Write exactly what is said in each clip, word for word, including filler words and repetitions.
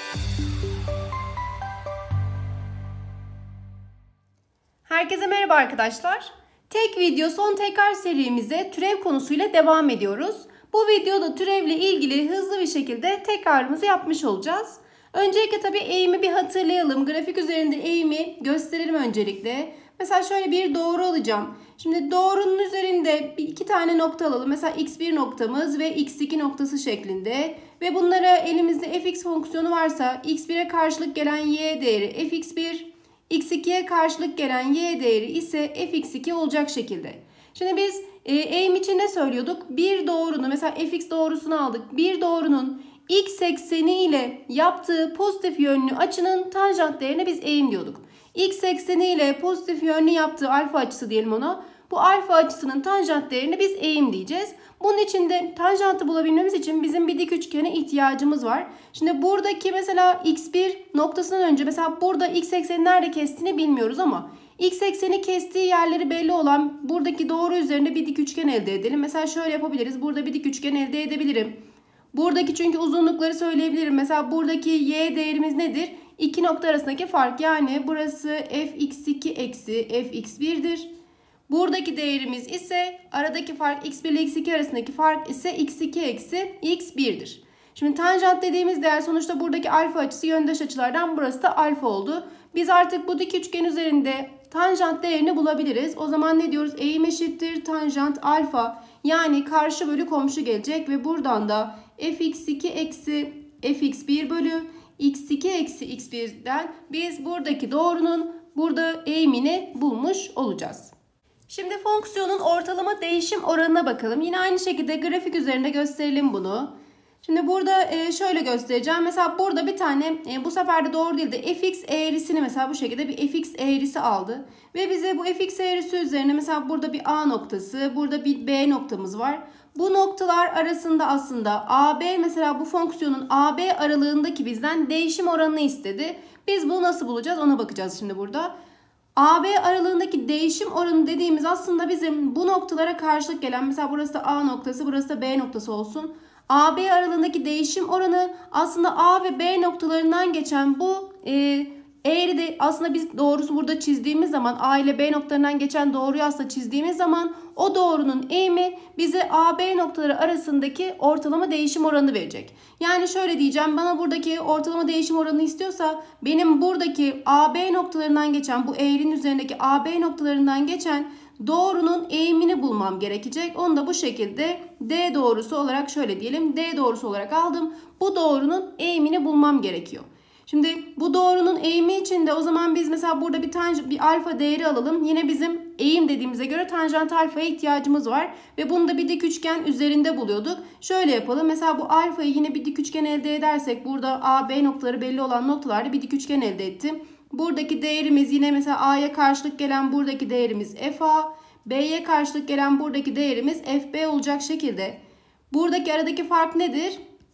Herkese merhaba arkadaşlar. Tek video son tekrar serimize türev konusuyla devam ediyoruz. Bu videoda türevle ilgili hızlı bir şekilde tekrarımızı yapmış olacağız. Öncelikle tabii eğimi bir hatırlayalım. Grafik üzerinde eğimi gösterelim öncelikle. Mesela şöyle bir doğru alacağım. Şimdi doğrunun üzerinde bir iki tane nokta alalım. Mesela x bir noktamız ve x iki noktası şeklinde. Ve bunlara elimizde fx fonksiyonu varsa x bire karşılık gelen y değeri fx bir, x ikiye karşılık gelen y değeri ise fx iki olacak şekilde. Şimdi biz e, eğim için ne söylüyorduk? Bir doğrunun, mesela fx doğrusunu aldık. Bir doğrunun x ekseni ile yaptığı pozitif yönlü açının tanjant değerine biz eğim diyorduk. X ekseni ile pozitif yönlü yaptığı alfa açısı diyelim ona. Bu alfa açısının tanjant değerini biz eğim diyeceğiz. Bunun için de tanjantı bulabilmemiz için bizim bir dik üçgene ihtiyacımız var. Şimdi buradaki mesela x bir noktasından önce mesela burada x ekseni nerede kestiğini bilmiyoruz ama x ekseni kestiği yerleri belli olan buradaki doğru üzerinde bir dik üçgen elde edelim. Mesela şöyle yapabiliriz. Burada bir dik üçgen elde edebilirim. Buradaki çünkü uzunlukları söyleyebilirim. Mesela buradaki y değerimiz nedir? İki nokta arasındaki fark, yani burası fx iki eksi fx bir'dir. Buradaki değerimiz ise aradaki fark x bir ile x iki arasındaki fark ise x iki eksi x bir'dir. Şimdi tanjant dediğimiz değer sonuçta buradaki alfa açısı yöndeş açılardan burası da alfa oldu. Biz artık bu dik üçgen üzerinde tanjant değerini bulabiliriz. O zaman ne diyoruz? Eğim eşittir tanjant alfa, yani karşı bölü komşu gelecek ve buradan da fx iki eksi fx bir bölü x iki eksi x bir'den biz buradaki doğrunun burada eğimini bulmuş olacağız. Şimdi fonksiyonun ortalama değişim oranına bakalım. Yine aynı şekilde grafik üzerinde gösterelim bunu. Şimdi burada şöyle göstereceğim. Mesela burada bir tane bu sefer de doğru değil de fx eğrisini mesela bu şekilde bir fx eğrisi aldı. Ve bize bu fx eğrisi üzerine mesela burada bir A noktası, burada bir B noktamız var. Bu noktalar arasında aslında A B, mesela bu fonksiyonun A B aralığındaki bizden değişim oranını istedi. Biz bunu nasıl bulacağız ona bakacağız şimdi burada. A B aralığındaki değişim oranı dediğimiz aslında bizim bu noktalara karşılık gelen, mesela burası da A noktası, burası da B noktası olsun. A B aralığındaki değişim oranı aslında A ve B noktalarından geçen bu e, eğri de aslında biz doğrusu burada çizdiğimiz zaman, A ile B noktalarından geçen doğruyu aslında çizdiğimiz zaman o doğrunun eğimi bize A B noktaları arasındaki ortalama değişim oranı verecek. Yani şöyle diyeceğim, bana buradaki ortalama değişim oranı istiyorsa benim buradaki A B noktalarından geçen, bu eğrinin üzerindeki A B noktalarından geçen doğrunun eğimini bulmam gerekecek. Onu da bu şekilde D doğrusu olarak şöyle diyelim. D doğrusu olarak aldım. Bu doğrunun eğimini bulmam gerekiyor. Şimdi bu doğrunun eğimi için de o zaman biz mesela burada bir, bir alfa değeri alalım. Yine bizim eğim dediğimize göre tanjant alfaya ihtiyacımız var. Ve bunu da bir dik üçgen üzerinde buluyorduk. Şöyle yapalım. Mesela bu alfayı yine bir dik üçgen elde edersek, burada A B noktaları belli olan noktalarda bir dik üçgen elde ettim. Buradaki değerimiz yine mesela A'ya karşılık gelen buradaki değerimiz F A. B'ye karşılık gelen buradaki değerimiz F B olacak şekilde. Buradaki aradaki fark nedir?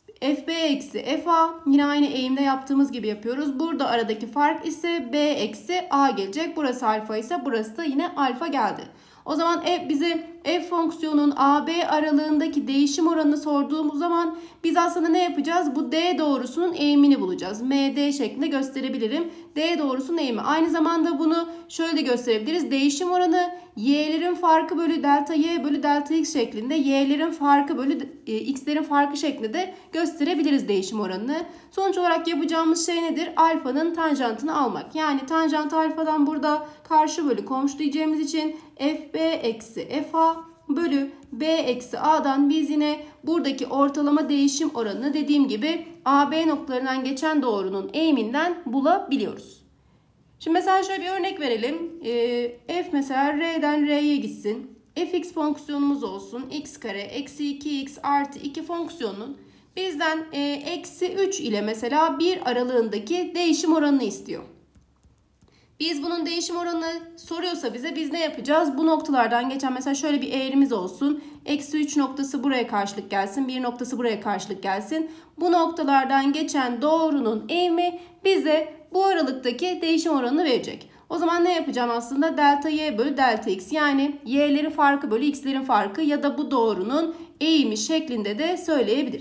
F B eksi F A. Yine aynı eğimde yaptığımız gibi yapıyoruz. Burada aradaki fark ise B eksi A gelecek. Burası alfa ise burası da yine alfa geldi. O zaman F, bize f fonksiyonun A B aralığındaki değişim oranını sorduğumuz zaman biz aslında ne yapacağız? Bu D doğrusunun eğimini bulacağız. M D şeklinde gösterebilirim. D doğrusunun eğimi. Aynı zamanda bunu şöyle de gösterebiliriz. Değişim oranı y'lerin farkı bölü delta y bölü delta x şeklinde, y'lerin farkı bölü e, x'lerin farkı şeklinde de gösterebiliriz değişim oranını. Sonuç olarak yapacağımız şey nedir? Alfanın tanjantını almak. Yani tanjant alfadan burada karşı bölü komşu diyeceğimiz için F B eksi F A bölü B eksi A'dan biz yine buradaki ortalama değişim oranını dediğim gibi A B noktalarından geçen doğrunun eğiminden bulabiliyoruz. Şimdi mesela şöyle bir örnek verelim. Ee, f mesela R'den R'ye gitsin. Fx fonksiyonumuz olsun. X kare eksi iki x artı iki fonksiyonunun bizden e, eksi üç ile mesela bir aralığındaki değişim oranını istiyor. Biz bunun değişim oranını soruyorsa bize biz ne yapacağız? Bu noktalardan geçen mesela şöyle bir eğrimiz olsun. Eksi üç noktası buraya karşılık gelsin. bir noktası buraya karşılık gelsin. Bu noktalardan geçen doğrunun eğimi bize bu aralıktaki değişim oranını verecek. O zaman ne yapacağım aslında? Delta y bölü delta x, yani y'lerin farkı bölü x'lerin farkı ya da bu doğrunun eğimi şeklinde de söyleyebiliriz.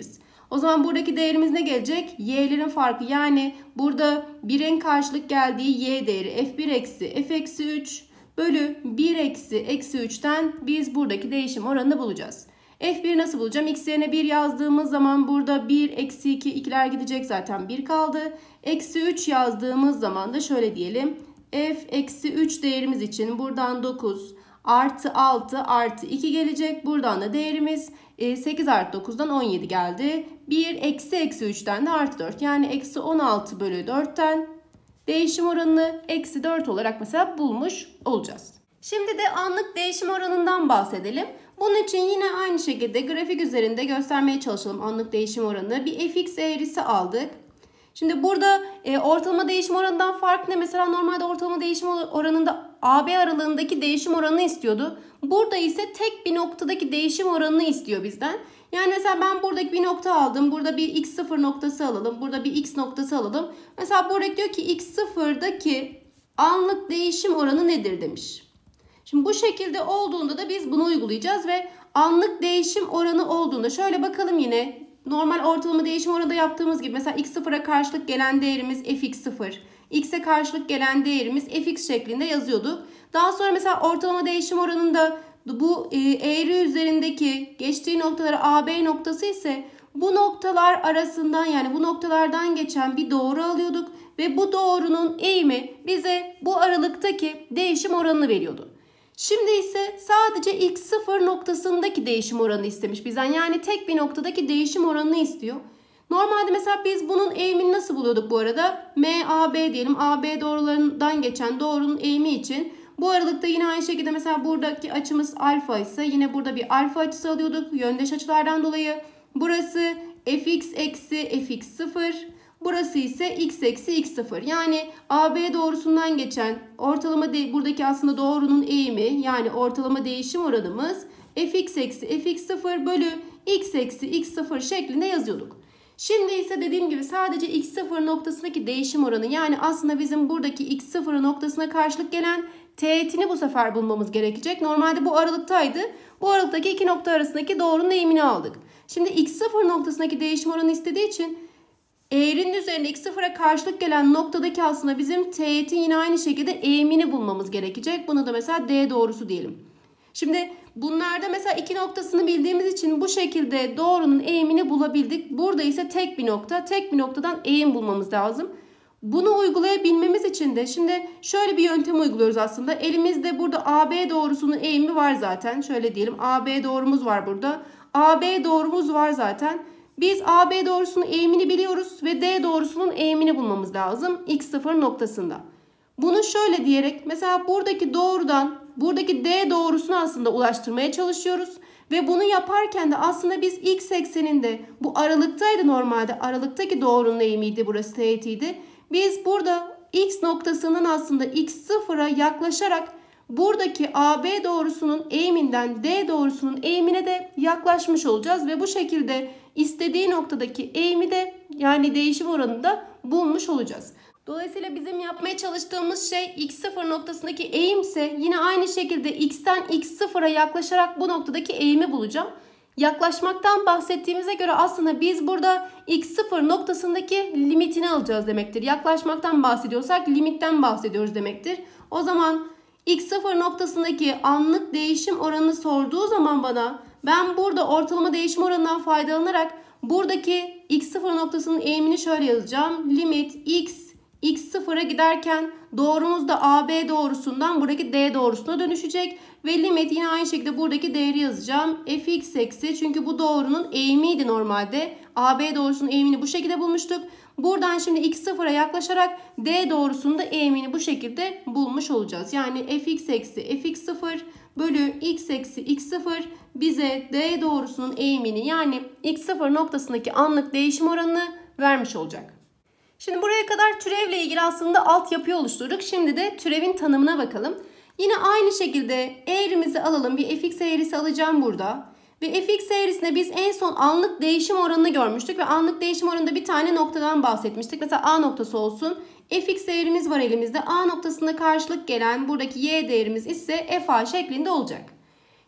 O zaman buradaki değerimiz ne gelecek? Y'lerin farkı, yani burada birin karşılık geldiği y değeri f bir eksi f eksi üç bölü bir eksi eksi üçten biz buradaki değişim oranını bulacağız. f bir nasıl bulacağım? X yerine bir yazdığımız zaman burada bir eksi iki, ikiler gidecek, zaten bir kaldı. Eksi üç yazdığımız zaman da şöyle diyelim. F eksi üç değerimiz için buradan dokuz artı altı artı iki gelecek. Buradan da değerimiz sekiz artı dokuzdan on yedi geldi. bir eksi eksi üçten de artı dört, yani eksi on altı bölü dörtten değişim oranını eksi dört olarak mesela bulmuş olacağız. Şimdi de anlık değişim oranından bahsedelim. Bunun için yine aynı şekilde grafik üzerinde göstermeye çalışalım anlık değişim oranını. Bir fx eğrisi aldık. Şimdi burada e, ortalama değişim oranından fark ne? Mesela normalde ortalama değişim oranında A B aralığındaki değişim oranını istiyordu. Burada ise tek bir noktadaki değişim oranını istiyor bizden. Yani mesela ben buradaki bir nokta aldım. Burada bir x sıfır noktası alalım. Burada bir x noktası alalım. Mesela buradaki diyor ki x sıfırdaki anlık değişim oranı nedir demiş. Şimdi bu şekilde olduğunda da biz bunu uygulayacağız ve anlık değişim oranı olduğunda şöyle bakalım yine. Normal ortalama değişim oranında yaptığımız gibi mesela x sıfıra karşılık gelen değerimiz fx sıfır. X'e karşılık gelen değerimiz fx şeklinde yazıyorduk. Daha sonra mesela ortalama değişim oranında bu eğri üzerindeki geçtiği noktaları A B noktası ise bu noktalar arasından, yani bu noktalardan geçen bir doğru alıyorduk ve bu doğrunun eğimi bize bu aralıktaki değişim oranını veriyordu. Şimdi ise sadece x sıfır noktasındaki değişim oranını istemiş bizden. Yani tek bir noktadaki değişim oranını istiyor. Normalde mesela biz bunun eğimini nasıl buluyorduk bu arada? M A B diyelim. A B doğrularından geçen doğrunun eğimi için. Bu aralıkta yine aynı şekilde mesela buradaki açımız alfa ise yine burada bir alfa açısı alıyorduk. Yöndeş açılardan dolayı. Burası fx eksi fx sıfır. Burası ise x eksi x sıfır. Yani A B doğrusundan geçen ortalama de, buradaki aslında doğrunun eğimi, yani ortalama değişim oranımız fx eksi fx sıfır bölü x eksi x sıfır şeklinde yazıyorduk. Şimdi ise dediğim gibi sadece x sıfır noktasındaki değişim oranı, yani aslında bizim buradaki x sıfır noktasına karşılık gelen teğetini bu sefer bulmamız gerekecek. Normalde bu aralıktaydı. Bu aralıktaki iki nokta arasındaki doğrunun eğimini aldık. Şimdi x sıfır noktasındaki değişim oranı istediği için eğrinin üzerinde x sıfıra karşılık gelen noktadaki aslında bizim teğetin yine aynı şekilde eğimini bulmamız gerekecek. Bunu da mesela D doğrusu diyelim. Şimdi bunlarda mesela iki noktasını bildiğimiz için bu şekilde doğrunun eğimini bulabildik. Burada ise tek bir nokta. Tek bir noktadan eğim bulmamız lazım. Bunu uygulayabilmemiz için de şimdi şöyle bir yöntem uyguluyoruz aslında. Elimizde burada A B doğrusunun eğimi var zaten. Şöyle diyelim, A B doğrumuz var burada. A B doğrumuz var zaten. Biz A B doğrusunun eğimini biliyoruz ve D doğrusunun eğimini bulmamız lazım x sıfır noktasında. Bunu şöyle diyerek mesela buradaki doğrudan buradaki D doğrusunu aslında ulaştırmaya çalışıyoruz. Ve bunu yaparken de aslında biz x ekseninde bu aralıktaydı normalde. Aralıktaki doğrunun eğimiydi, burası teğetiydi. Biz burada x noktasının aslında x sıfıra yaklaşarak buradaki A B doğrusunun eğiminden D doğrusunun eğimine de yaklaşmış olacağız. Ve bu şekilde istediği noktadaki eğimi de, yani değişim oranını da bulmuş olacağız. Dolayısıyla bizim yapmaya çalıştığımız şey x sıfır noktasındaki eğimse yine aynı şekilde x'ten x sıfıra yaklaşarak bu noktadaki eğimi bulacağım. Yaklaşmaktan bahsettiğimize göre aslında biz burada x sıfır noktasındaki limitini alacağız demektir. Yaklaşmaktan bahsediyorsak limitten bahsediyoruz demektir. O zaman x sıfır noktasındaki anlık değişim oranını sorduğu zaman bana ben burada ortalama değişim oranından faydalanarak buradaki x sıfır noktasının eğimini şöyle yazacağım. Limit x x sıfıra giderken doğrumuz da A B doğrusundan buradaki D doğrusuna dönüşecek. Ve limit yine aynı şekilde buradaki değeri yazacağım. Fx eksi, çünkü bu doğrunun eğimiydi normalde. A B doğrusunun eğimini bu şekilde bulmuştuk. Buradan şimdi x sıfıra yaklaşarak D doğrusunun da eğimini bu şekilde bulmuş olacağız. Yani fx eksi fx sıfır bölü x eksi x sıfır bize D doğrusunun eğimini, yani x sıfır noktasındaki anlık değişim oranını vermiş olacak. Şimdi buraya kadar türevle ilgili aslında altyapıyı oluşturduk. Şimdi de türevin tanımına bakalım. Yine aynı şekilde eğrimizi alalım. Bir fx eğrisi alacağım burada. Ve fx eğrisinde biz en son anlık değişim oranını görmüştük. Ve anlık değişim oranında bir tane noktadan bahsetmiştik. Mesela A noktası olsun. Fx eğrimiz var elimizde. A noktasında karşılık gelen buradaki y değerimiz ise fa şeklinde olacak.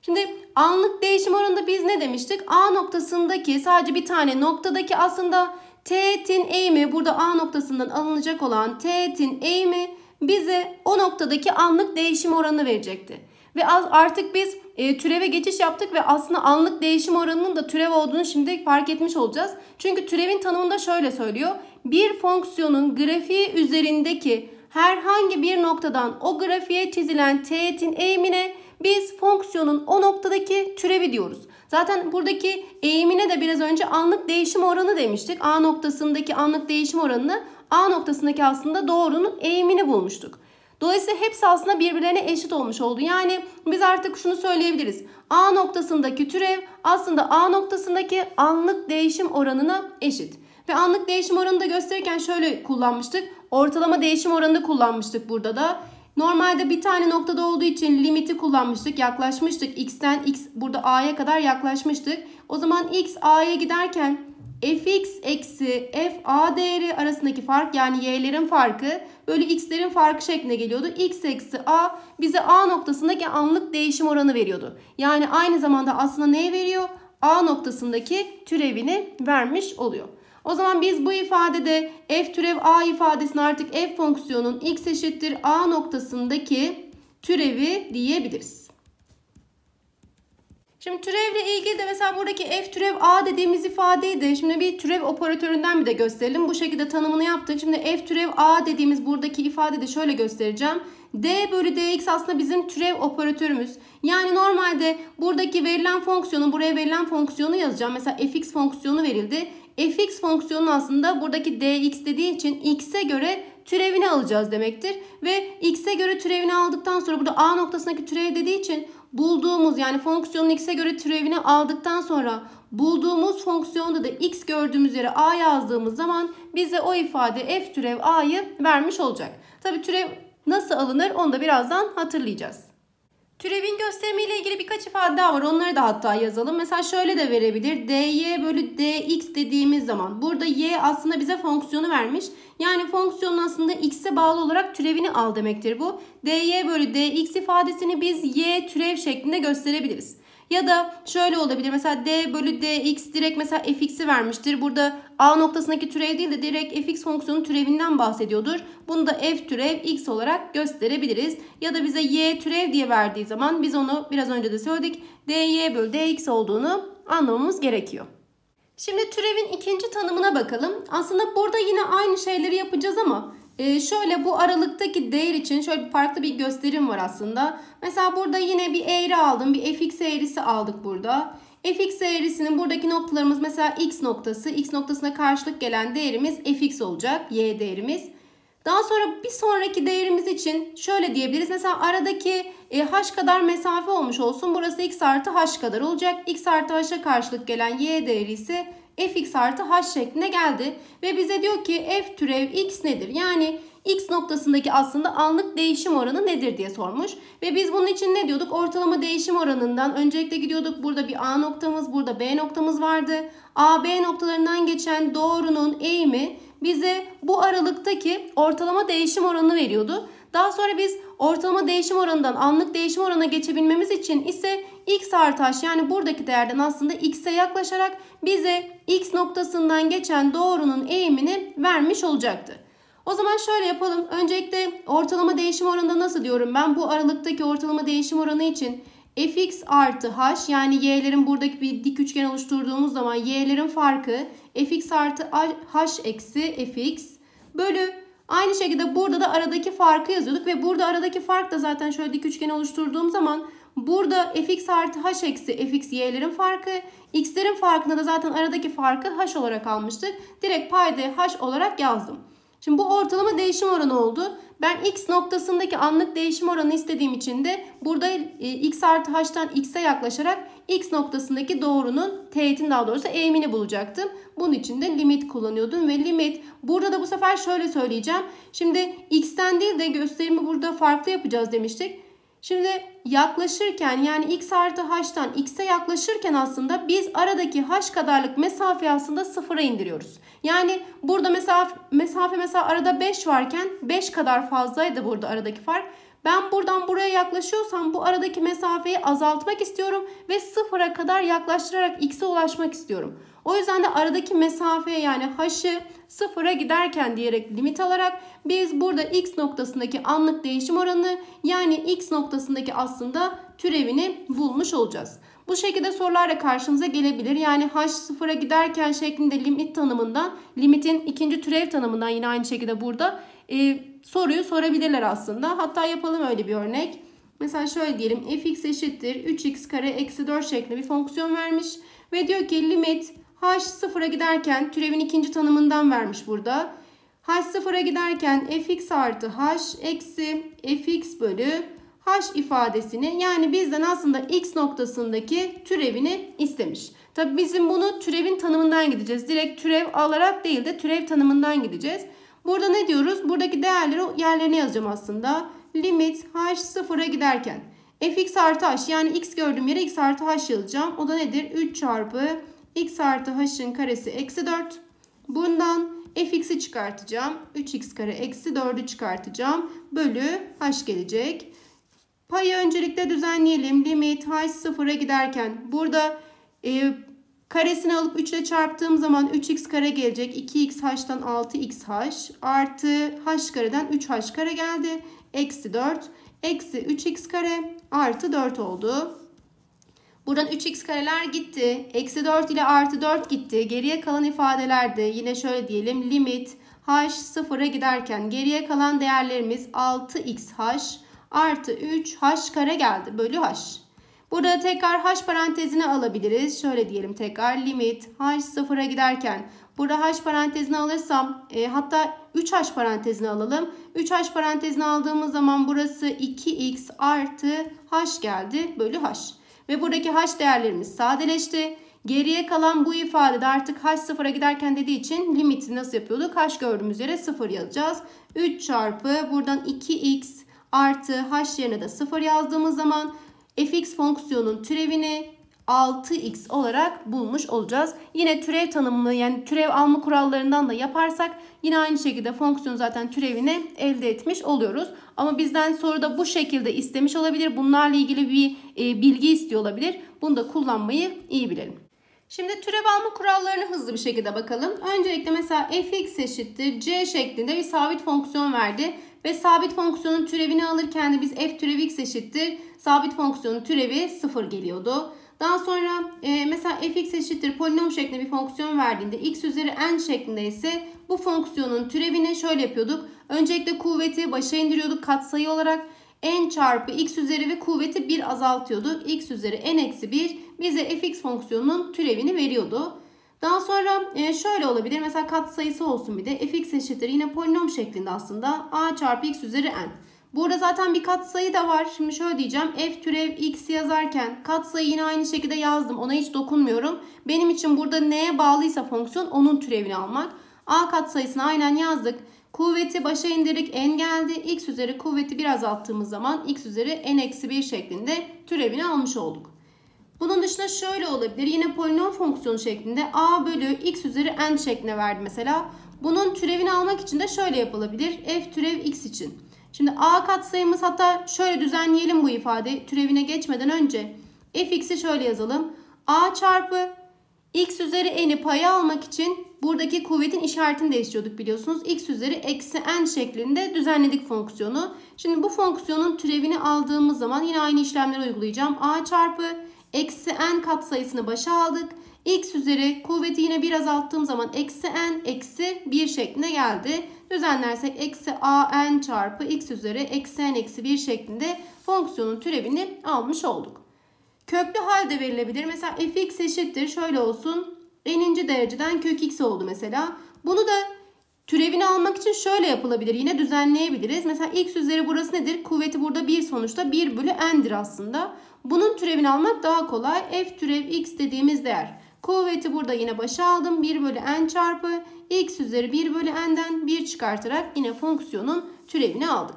Şimdi anlık değişim oranında biz ne demiştik? A noktasındaki sadece bir tane noktadaki aslında teğetin eğimi, burada A noktasından alınacak olan teğetin eğimi bize o noktadaki anlık değişim oranını verecekti. Ve artık biz e, türeve geçiş yaptık ve aslında anlık değişim oranının da türev olduğunu şimdi fark etmiş olacağız. Çünkü türevin tanımında şöyle söylüyor. Bir fonksiyonun grafiği üzerindeki herhangi bir noktadan o grafiğe çizilen teğetin eğimine biz fonksiyonun o noktadaki türevi diyoruz. Zaten buradaki eğimine de biraz önce anlık değişim oranı demiştik. A noktasındaki anlık değişim oranını A noktasındaki aslında doğrunun eğimini bulmuştuk. Dolayısıyla hepsi aslında birbirlerine eşit olmuş oldu. Yani biz artık şunu söyleyebiliriz. A noktasındaki türev aslında A noktasındaki anlık değişim oranına eşit. Ve anlık değişim oranını da gösterirken şöyle kullanmıştık. Ortalama değişim oranını kullanmıştık burada da. Normalde bir tane noktada olduğu için limiti kullanmıştık, yaklaşmıştık. X'ten X burada A'ya kadar yaklaşmıştık. O zaman X A'ya giderken fx eksi f a değeri arasındaki fark, yani y'lerin farkı bölü x'lerin farkı şeklinde geliyordu. X eksi a bize A noktasındaki anlık değişim oranı veriyordu. Yani aynı zamanda aslında neyi veriyor? A noktasındaki türevini vermiş oluyor. O zaman biz bu ifadede f türev a ifadesini artık f fonksiyonun x eşittir a noktasındaki türevi diyebiliriz. Şimdi türevle ilgili de mesela buradaki f türev a dediğimiz ifadeyi de şimdi bir türev operatöründen bir de gösterelim. Bu şekilde tanımını yaptık. Şimdi f türev a dediğimiz buradaki ifade de şöyle göstereceğim. D bölü dx aslında bizim türev operatörümüz. Yani normalde buradaki verilen fonksiyonu, buraya verilen fonksiyonu yazacağım. Mesela fx fonksiyonu verildi. Fx fonksiyonu aslında buradaki dx dediği için x'e göre türevini alacağız demektir. Ve x'e göre türevini aldıktan sonra burada a noktasındaki türev dediği için bulduğumuz, yani fonksiyonun x'e göre türevini aldıktan sonra bulduğumuz fonksiyonda da x gördüğümüz yere a yazdığımız zaman bize o ifade f türev a'yı vermiş olacak. Tabii türev nasıl alınır onu da birazdan hatırlayacağız. Türevin gösterimiyle ilgili birkaç ifade daha var. Onları da hatta yazalım. Mesela şöyle de verebilir. dy bölü dx dediğimiz zaman burada y aslında bize fonksiyonu vermiş. Yani fonksiyonun aslında x'e bağlı olarak türevini al demektir bu. dy bölü dx ifadesini biz y türev şeklinde gösterebiliriz. Ya da şöyle olabilir. Mesela d bölü dx direkt mesela fx'i vermiştir. Burada a noktasındaki türev değil de direkt fx fonksiyonun türevinden bahsediyordur. Bunu da f türev x olarak gösterebiliriz. Ya da bize y türev diye verdiği zaman biz onu biraz önce de söyledik. dy bölü dx olduğunu anlamamız gerekiyor. Şimdi türevin ikinci tanımına bakalım. Aslında burada yine aynı şeyleri yapacağız ama Ee, şöyle bu aralıktaki değer için şöyle farklı bir gösterim var aslında. Mesela burada yine bir eğri aldım. Bir fx eğrisi aldık burada. Fx eğrisinin buradaki noktalarımız mesela x noktası. X noktasına karşılık gelen değerimiz fx olacak. Y değerimiz. Daha sonra bir sonraki değerimiz için şöyle diyebiliriz. Mesela aradaki e, h kadar mesafe olmuş olsun. Burası x artı h kadar olacak. X artı h'a karşılık gelen y değeri ise fx artı h şeklinde geldi. Ve bize diyor ki f türev x nedir? Yani x noktasındaki aslında anlık değişim oranı nedir diye sormuş. Ve biz bunun için ne diyorduk? Ortalama değişim oranından öncelikle gidiyorduk. Burada bir a noktamız, burada b noktamız vardı. A B noktalarından geçen doğrunun eğimi bize bu aralıktaki ortalama değişim oranını veriyordu. Daha sonra biz ortalama değişim oranından anlık değişim oranına geçebilmemiz için ise x artı h, yani buradaki değerden aslında x'e yaklaşarak bize x noktasından geçen doğrunun eğimini vermiş olacaktı. O zaman şöyle yapalım. Öncelikle ortalama değişim oranında nasıl diyorum ben? Bu aralıktaki ortalama değişim oranı için fx artı h, yani y'lerin buradaki bir dik üçgen oluşturduğumuz zaman y'lerin farkı fx artı h eksi fx bölü, aynı şekilde burada da aradaki farkı yazıyorduk ve burada aradaki fark da zaten şöyle dik üçgen oluşturduğum zaman burada fx artı h eksi fx y'lerin farkı, x'lerin farkında da zaten aradaki farkı h olarak almıştık. Direkt paydayı h olarak yazdım. Şimdi bu ortalama değişim oranı oldu. Ben x noktasındaki anlık değişim oranı istediğim için de burada e, x artı h'tan x'e yaklaşarak x noktasındaki doğrunun teğetin daha doğrusu eğimini bulacaktım. Bunun için de limit kullanıyordum ve limit burada da bu sefer şöyle söyleyeceğim. Şimdi x'ten değil de gösterimi burada farklı yapacağız demiştik. Şimdi yaklaşırken, yani x artı h'tan x'e yaklaşırken aslında biz aradaki h kadarlık mesafeyi aslında sıfıra indiriyoruz. Yani burada mesafe, mesafe mesela arada beş varken beş kadar fazlaydı burada aradaki fark. Ben buradan buraya yaklaşıyorsam bu aradaki mesafeyi azaltmak istiyorum ve sıfıra kadar yaklaştırarak x'e ulaşmak istiyorum. O yüzden de aradaki mesafeye yani h'ı sıfıra giderken diyerek limit alarak biz burada x noktasındaki anlık değişim oranını yani x noktasındaki aslında türevini bulmuş olacağız. Bu şekilde sorular da karşımıza gelebilir. Yani h sıfıra giderken şeklinde limit tanımından, limitin ikinci türev tanımından yine aynı şekilde burada e, soruyu sorabilirler aslında. Hatta yapalım öyle bir örnek. Mesela şöyle diyelim, fx eşittir üç x kare eksi dört şeklinde bir fonksiyon vermiş. Ve diyor ki limit h sıfıra giderken türevin ikinci tanımından vermiş burada. H sıfıra giderken fx artı h eksi fx bölü h ifadesini yani bizden aslında x noktasındaki türevini istemiş. Tabi bizim bunu türevin tanımından gideceğiz. Direkt türev alarak değil de türev tanımından gideceğiz. Burada ne diyoruz? Buradaki değerleri yerlerine yazacağım aslında. Limit h sıfıra giderken fx artı h yani x gördüğüm yere x artı h yazacağım. O da nedir? üç çarpı x artı h'ın karesi eksi dört. Bundan fx'i çıkartacağım. üç x kare eksi dördü çıkartacağım. Bölü h gelecek. Payı öncelikle düzenleyelim. Limit h sıfıra giderken burada e, karesini alıp üç ile çarptığım zaman üç x kare gelecek. iki x h'tan altı x h artı h kareden üç h kare geldi. Eksi dört. Eksi üç x kare artı dört oldu. Buradan üç x kareler gitti. Eksi dört ile artı dört gitti. Geriye kalan ifadelerde yine şöyle diyelim. Limit h sıfıra giderken geriye kalan değerlerimiz altı x h artı üç h kare geldi. Bölü h. Burada tekrar h parantezine alabiliriz. Şöyle diyelim tekrar. Limit h sıfıra giderken. Burada h parantezine alırsam e, hatta üç h parantezine alalım. üç h parantezine aldığımız zaman burası iki x artı h geldi. Bölü h. Ve buradaki h değerlerimiz sadeleşti. Geriye kalan bu ifadede artık h sıfıra giderken dediği için limiti nasıl yapıyorduk? H gördüğümüz yere sıfır yazacağız. üç çarpı buradan iki x artı h yerine de sıfır yazdığımız zaman fx fonksiyonun türevini altı x olarak bulmuş olacağız. Yine türev tanımını yani türev alma kurallarından da yaparsak yine aynı şekilde fonksiyon zaten türevini elde etmiş oluyoruz. Ama bizden soruda bu şekilde istemiş olabilir. Bunlarla ilgili bir e, bilgi istiyor olabilir. Bunu da kullanmayı iyi bilelim. Şimdi türev alma kurallarını hızlı bir şekilde bakalım. Öncelikle mesela fx eşittir c şeklinde bir sabit fonksiyon verdi. Ve sabit fonksiyonun türevini alırken de biz f türevi x eşittir. Sabit fonksiyonun türevi sıfır geliyordu. Daha sonra e, mesela fx eşittir polinom şeklinde bir fonksiyon verdiğinde x üzeri n şeklinde ise bu fonksiyonun türevini şöyle yapıyorduk. Öncelikle kuvveti başa indiriyorduk katsayı olarak. N çarpı x üzeri ve kuvveti bir azaltıyorduk. X üzeri n eksi bir bize fx fonksiyonunun türevini veriyordu. Daha sonra e, şöyle olabilir. Mesela katsayısı olsun bir de. Fx eşittir yine polinom şeklinde aslında. A çarpı x üzeri n. Burada zaten bir katsayı da var. Şimdi şöyle diyeceğim. F türev x yazarken katsayı yine aynı şekilde yazdım. Ona hiç dokunmuyorum. Benim için burada neye bağlıysa fonksiyon onun türevini almak. A katsayısını aynen yazdık. Kuvveti başa indirdik. N geldi. X üzeri kuvveti bir azalttığımız zaman x üzeri n eksi bir şeklinde türevini almış olduk. Bunun dışında şöyle olabilir. Yine polinom fonksiyonu şeklinde a bölü x üzeri n şeklinde verdi mesela. Bunun türevini almak için de şöyle yapılabilir. F türev x için. Şimdi a katsayımız hatta şöyle düzenleyelim bu ifade. Türevine geçmeden önce fx'i şöyle yazalım. A çarpı x üzeri n'i paya almak için buradaki kuvvetin işaretini değiştiriyorduk biliyorsunuz. X üzeri eksi n şeklinde düzenledik fonksiyonu. Şimdi bu fonksiyonun türevini aldığımız zaman yine aynı işlemleri uygulayacağım. A çarpı eksi n katsayısını başa aldık. X üzeri kuvveti yine bir azalttığım zaman eksi n eksi bir şeklinde geldi. Düzenlersek eksi a n çarpı x üzeri eksi n eksi bir şeklinde fonksiyonun türevini almış olduk. Köklü halde verilebilir. Mesela fx eşittir şöyle olsun. N'inci dereceden kök x oldu mesela. Bunu da türevini almak için şöyle yapılabilir. Yine düzenleyebiliriz. Mesela x üzeri burası nedir? Kuvveti burada bir sonuçta bir bölü n'dir aslında. Bunun türevini almak daha kolay. F türev x dediğimiz değer. Kuvveti burada yine başa aldım. bir bölü n çarpı x üzeri bir bölü n'den bir çıkartarak yine fonksiyonun türevini aldık.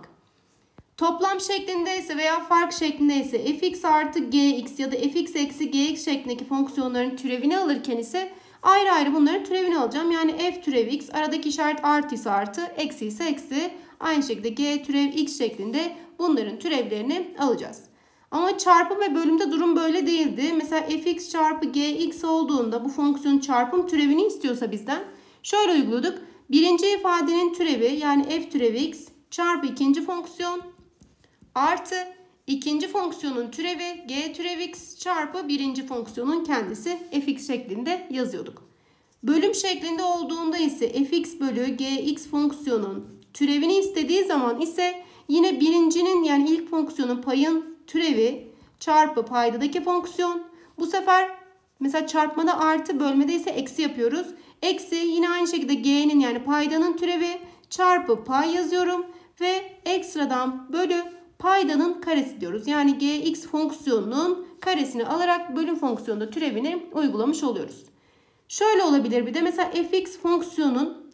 Toplam şeklindeyse veya fark şeklindeyse fx artı gx ya da fx eksi gx şeklindeki fonksiyonların türevini alırken ise Ayrı ayrı bunların türevini alacağım. Yani f türev x, aradaki işaret artıysa artı, eksi ise eksi. Aynı şekilde g türev x şeklinde bunların türevlerini alacağız. Ama çarpım ve bölümde durum böyle değildi. Mesela fx çarpı gx olduğunda bu fonksiyonun çarpım türevini istiyorsa bizden şöyle uyguladık. Birinci ifadenin türevi yani f türev x çarpı ikinci fonksiyon artı ikinci fonksiyonun türevi g türev x çarpı birinci fonksiyonun kendisi fx şeklinde yazıyorduk. Bölüm şeklinde olduğunda ise fx bölü gx fonksiyonun türevini istediği zaman ise yine birincinin yani ilk fonksiyonun payın türevi çarpı paydadaki fonksiyon. Bu sefer mesela çarpmada artı, bölmede ise eksi yapıyoruz. Eksi yine aynı şekilde g'nin yani paydanın türevi çarpı pay yazıyorum ve ekstradan bölü paydanın karesi diyoruz. Yani gx fonksiyonunun karesini alarak bölüm fonksiyonunda türevini uygulamış oluyoruz. Şöyle olabilir bir de mesela fx fonksiyonun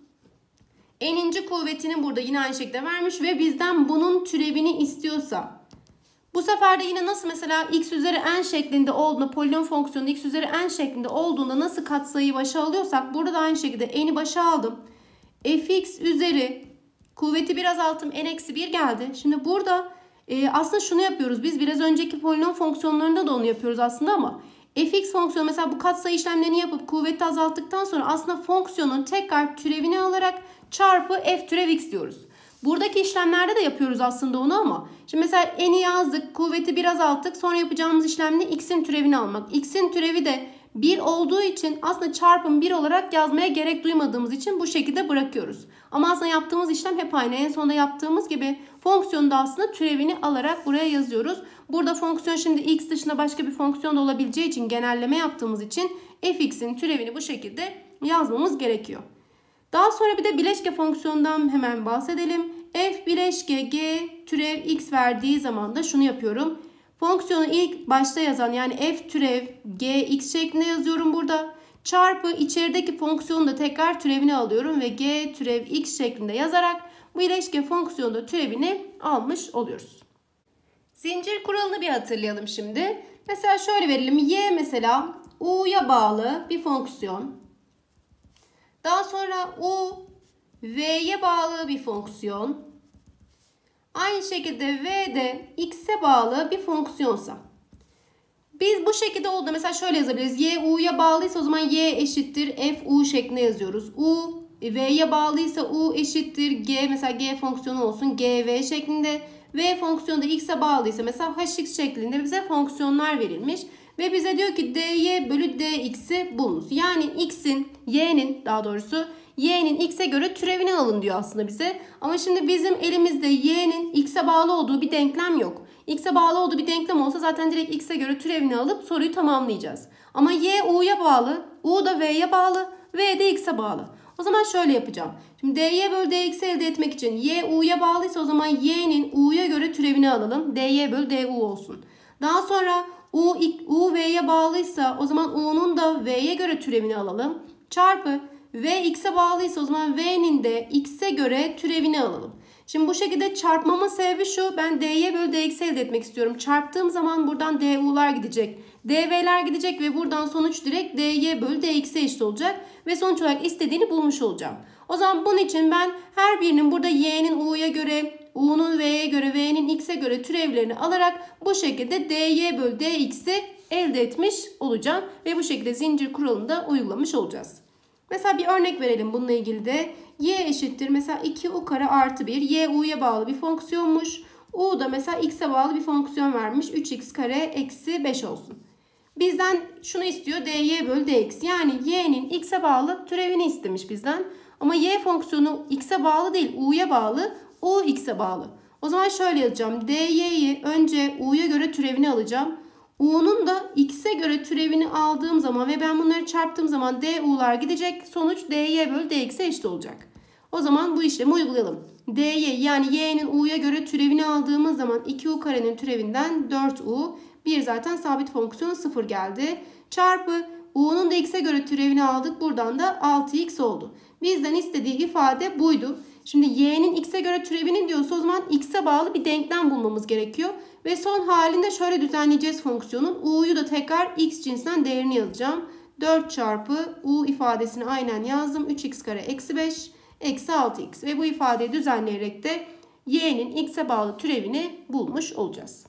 n'inci kuvvetini burada yine aynı şekilde vermiş ve bizden bunun türevini istiyorsa bu sefer de yine nasıl mesela x üzeri n şeklinde olduğunda polinom fonksiyonu x üzeri n şeklinde olduğunda nasıl katsayıyı başa alıyorsak burada da aynı şekilde n'i başa aldım. Fx üzeri kuvveti biraz alttım, n eksi bir geldi. Şimdi burada e, aslında şunu yapıyoruz. Biz biraz önceki polinom fonksiyonlarında da onu yapıyoruz aslında ama fx fonksiyonu mesela bu katsayı işlemlerini yapıp kuvveti azalttıktan sonra aslında fonksiyonun tekrar türevini alarak çarpı f türev x diyoruz. Buradaki işlemlerde de yapıyoruz aslında onu ama şimdi mesela n'i yazdık, kuvveti biraz azalttık. Sonra yapacağımız işlemle x'in türevini almak. X'in türevi de bir olduğu için aslında çarpım bir olarak yazmaya gerek duymadığımız için bu şekilde bırakıyoruz. Ama aslında yaptığımız işlem hep aynı. En sonunda yaptığımız gibi fonksiyonu da aslında türevini alarak buraya yazıyoruz. Burada fonksiyon şimdi x dışında başka bir fonksiyon da olabileceği için genelleme yaptığımız için fx'in türevini bu şekilde yazmamız gerekiyor. Daha sonra bir de bileşke fonksiyonundan hemen bahsedelim. F bileşke g türev x verdiği zaman da şunu yapıyorum. Fonksiyonu ilk başta yazan yani f türev gx şeklinde yazıyorum burada. Çarpı içerideki fonksiyonu da tekrar türevini alıyorum ve g türev x şeklinde yazarak bu bileşke fonksiyonda türevini almış oluyoruz. Zincir kuralını bir hatırlayalım şimdi. Mesela şöyle verelim. Y mesela u'ya bağlı bir fonksiyon. Daha sonra u v'ye bağlı bir fonksiyon. Aynı şekilde v de x'e bağlı bir fonksiyonsa. Biz bu şekilde oldu. Mesela şöyle yazabiliriz. Y u'ya bağlıysa o zaman y eşittir f u şeklinde yazıyoruz. U v'ye bağlıysa u eşittir g, mesela g fonksiyonu olsun g v şeklinde. V fonksiyonu da x'e bağlıysa mesela hx şeklinde bize fonksiyonlar verilmiş. Ve bize diyor ki dy bölü dx'i bulunuz. Yani x'in, y'nin daha doğrusu y'nin x'e göre türevini alın diyor aslında bize. Ama şimdi bizim elimizde y'nin x'e bağlı olduğu bir denklem yok. X'e bağlı olduğu bir denklem olsa zaten direkt x'e göre türevini alıp soruyu tamamlayacağız. Ama y u'ya bağlı, u da v'ye bağlı, v de x'e bağlı. O zaman şöyle yapacağım. Şimdi dy bölü dx'i elde etmek için y u'ya bağlıysa o zaman y'nin u'ya göre türevini alalım. dy bölü du olsun. Daha sonra u, u v'ye bağlıysa o zaman u'nun da v'ye göre türevini alalım. Çarpı v x'e bağlıysa o zaman v'nin de x'e göre türevini alalım. Şimdi bu şekilde çarpmamın sebebi şu. Ben dy bölü dx'i elde etmek istiyorum. Çarptığım zaman buradan du'lar gidecek. dv'ler gidecek ve buradan sonuç direkt dy bölü dx'e eşit olacak. Ve sonuç olarak istediğini bulmuş olacağım. O zaman bunun için ben her birinin burada y'nin u'ya göre, u'nun v'ye göre, v'nin x'e göre türevlerini alarak bu şekilde dy bölü dx'i elde etmiş olacağım. Ve bu şekilde zincir kuralını da uygulamış olacağız. Mesela bir örnek verelim bununla ilgili de. Y eşittir mesela iki u kare artı bir. Y u'ya bağlı bir fonksiyonmuş. U da mesela x'e bağlı bir fonksiyon vermiş. üç x kare eksi beş olsun. Bizden şunu istiyor. dy bölü dx. Yani y'nin x'e bağlı türevini istemiş bizden. Ama y fonksiyonu x'e bağlı değil. U'ya bağlı. U x'e bağlı. O zaman şöyle yazacağım. dy'yi önce u'ya göre türevini alacağım. U'nun da x'e göre türevini aldığım zaman ve ben bunları çarptığım zaman du'lar gidecek. Sonuç dy bölü dx'e eşit olacak. O zaman bu işlemi uygulayalım. dy yani y'nin u'ya göre türevini aldığımız zaman iki u karenin türevinden dört u. bir zaten sabit fonksiyon sıfır geldi. Çarpı u'nun da x'e göre türevini aldık. Buradan da altı x oldu. Bizden istediği ifade buydu. Şimdi y'nin x'e göre türevini diyorsa o zaman x'e bağlı bir denklem bulmamız gerekiyor. Ve son halinde şöyle düzenleyeceğiz fonksiyonun. U'yu da tekrar x cinsinden değerini yazacağım. dört çarpı u ifadesini aynen yazdım. üç x kare eksi beş eksi altı x ve bu ifadeyi düzenleyerek de y'nin x'e bağlı türevini bulmuş olacağız.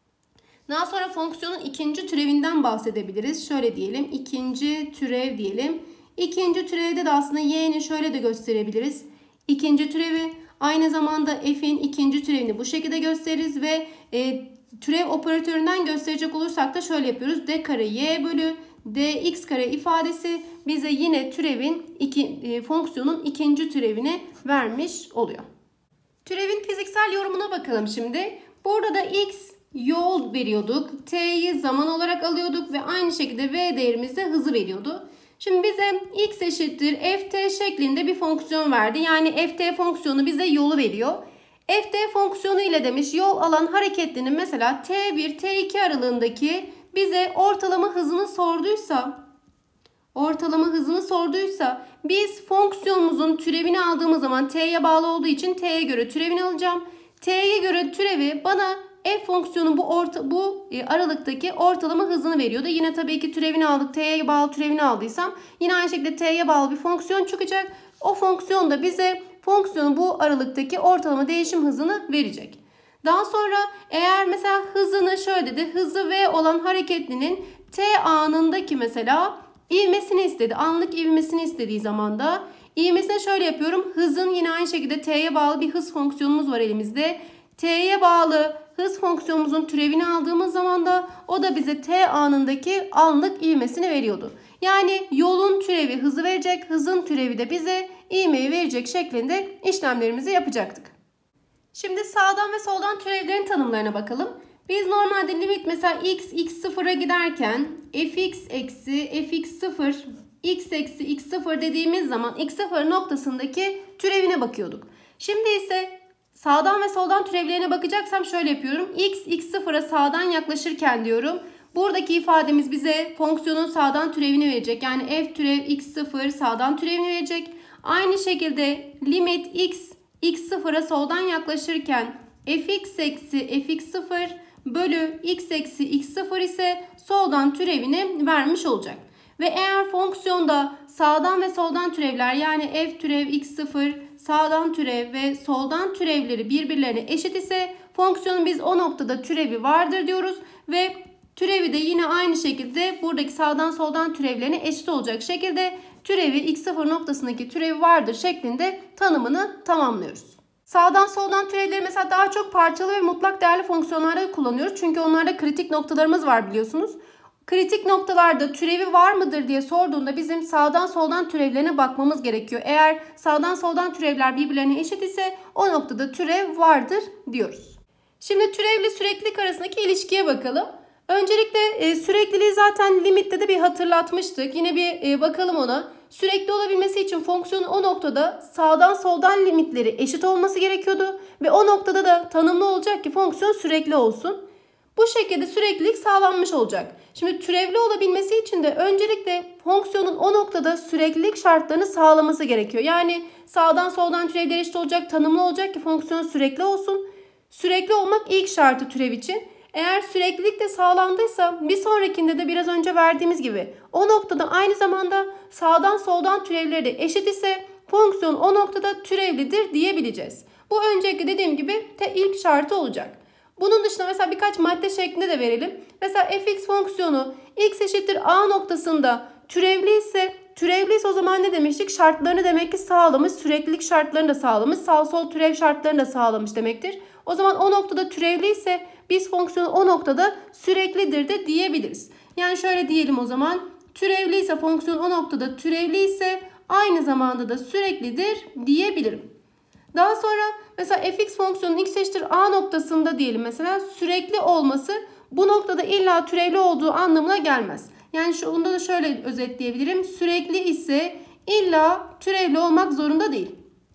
Daha sonra fonksiyonun ikinci türevinden bahsedebiliriz. Şöyle diyelim, ikinci türev diyelim. İkinci türevde de aslında y'ni şöyle de gösterebiliriz. İkinci türevi aynı zamanda f'in ikinci türevini bu şekilde gösteririz ve e, türev operatöründen gösterecek olursak da şöyle yapıyoruz. D kare y bölü dx kare ifadesi bize yine türevin iki, e, fonksiyonun ikinci türevini vermiş oluyor. Türevin fiziksel yorumuna bakalım şimdi. Burada da x yol veriyorduk. T'yi zaman olarak alıyorduk ve aynı şekilde v değerimiz de hızı veriyordu. Şimdi bize x eşittir ft şeklinde bir fonksiyon verdi. Yani ft fonksiyonu bize yolu veriyor. Ft fonksiyonu ile demiş yol alan hareketlinin mesela t bir t iki aralığındaki bize ortalama hızını sorduysa ortalama hızını sorduysa biz fonksiyonumuzun türevini aldığımız zaman t'ye bağlı olduğu için t'ye göre türevini alacağım. T'ye göre türevi bana f fonksiyonu bu orta, bu aralıktaki ortalama hızını veriyordu. Yine tabii ki türevini aldık. T'ye bağlı türevini aldıysam yine aynı şekilde t'ye bağlı bir fonksiyon çıkacak. O fonksiyon da bize fonksiyonun bu aralıktaki ortalama değişim hızını verecek. Daha sonra eğer mesela hızını şöyle dedi. Hızı v olan hareketlinin t anındaki mesela ivmesini istedi. Anlık ivmesini istediği zaman da ivmesine şöyle yapıyorum. Hızın yine aynı şekilde t'ye bağlı bir hız fonksiyonumuz var elimizde. T'ye bağlı hız fonksiyonumuzun türevini aldığımız zaman da o da bize t anındaki anlık ivmesini veriyordu. Yani yolun türevi hızı verecek, hızın türevi de bize ivmeyi verecek şeklinde işlemlerimizi yapacaktık. Şimdi sağdan ve soldan türevlerin tanımlarına bakalım. Biz normalde limit mesela x, x sıfıra giderken fx eksi fx sıfır, x eksi x sıfır dediğimiz zaman x sıfır noktasındaki türevine bakıyorduk. Şimdi ise sağdan ve soldan türevlerine bakacaksam şöyle yapıyorum. X, x sıfıra sağdan yaklaşırken diyorum. Buradaki ifademiz bize fonksiyonun sağdan türevini verecek. Yani f türev x sıfır sağdan türevini verecek. Aynı şekilde limit x, x sıfıra soldan yaklaşırken fx eksi fx sıfır bölü x eksi x sıfır ise soldan türevini vermiş olacak. Ve eğer fonksiyonda sağdan ve soldan türevler yani f türev x sıfır sağdan türev ve soldan türevleri birbirlerine eşit ise fonksiyonun biz o noktada türevi vardır diyoruz ve türevi de yine aynı şekilde buradaki sağdan soldan türevlerine eşit olacak şekilde türevi x sıfır noktasındaki türevi vardır şeklinde tanımını tamamlıyoruz. Sağdan soldan türevleri mesela daha çok parçalı ve mutlak değerli fonksiyonlarda kullanıyoruz. Çünkü onlarda kritik noktalarımız var biliyorsunuz. Kritik noktalarda türevi var mıdır diye sorduğunda bizim sağdan soldan türevlerine bakmamız gerekiyor. Eğer sağdan soldan türevler birbirlerine eşit ise o noktada türev vardır diyoruz. Şimdi türevle süreklilik arasındaki ilişkiye bakalım. Öncelikle e, sürekliliği zaten limitte de bir hatırlatmıştık. Yine bir e, bakalım ona. Sürekli olabilmesi için fonksiyonun o noktada sağdan soldan limitleri eşit olması gerekiyordu. Ve o noktada da tanımlı olacak ki fonksiyon sürekli olsun. Bu şekilde süreklilik sağlanmış olacak. Şimdi türevli olabilmesi için de öncelikle fonksiyonun o noktada süreklilik şartlarını sağlaması gerekiyor. Yani sağdan soldan türevler eşit olacak, tanımlı olacak ki fonksiyon sürekli olsun. Sürekli olmak ilk şartı türev için. Eğer süreklilik de sağlandıysa bir sonrakinde de biraz önce verdiğimiz gibi o noktada aynı zamanda sağdan soldan türevleri de eşit ise fonksiyon o noktada türevlidir diyebileceğiz. Bu önceki dediğim gibi te ilk şartı olacak. Bunun dışında mesela birkaç madde şeklinde de verelim. Mesela fx fonksiyonu x eşittir a noktasında türevli ise türevli ise o zaman ne demiştik? Şartlarını demek ki sağlamış, süreklilik şartlarını da sağlamış, sağ sol türev şartlarını da sağlamış demektir. O zaman o noktada türevli ise biz fonksiyonu o noktada süreklidir de diyebiliriz. Yani şöyle diyelim o zaman. Türevli ise fonksiyon o noktada türevli ise aynı zamanda da süreklidir diyebilirim. Daha sonra mesela fx fonksiyonun x eşittir a noktasında diyelim mesela sürekli olması bu noktada illa türevli olduğu anlamına gelmez. Yani şu onda da şöyle özetleyebilirim. Sürekli ise illa türevli olmak zorunda değil.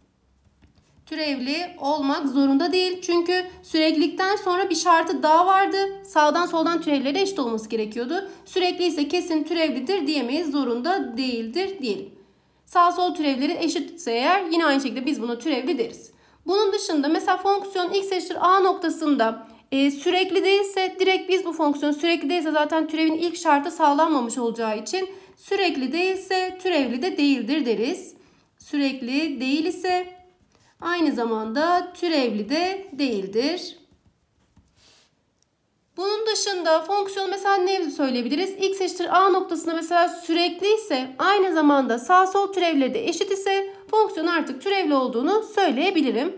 Türevli olmak zorunda değil. Çünkü süreklilikten sonra bir şartı daha vardı. Sağdan soldan türevleri eşit olması gerekiyordu. Sürekli ise kesin türevlidir diyemeyiz. Zorunda değildir diyelim. Sağ sol türevleri eşitse eğer yine aynı şekilde biz buna türevli deriz. Bunun dışında mesela fonksiyon x eşittir a noktasında e, sürekli değilse direkt biz bu fonksiyon sürekli değilse zaten türevin ilk şartı sağlanmamış olacağı için Sürekli değilse türevli de değildir deriz. Sürekli değil ise aynı zamanda türevli de değildir. Bunun dışında fonksiyon mesela ne söyleyebiliriz? X eşittir A noktasında mesela sürekli ise aynı zamanda sağ sol türevleri de eşit ise fonksiyon artık türevli olduğunu söyleyebilirim.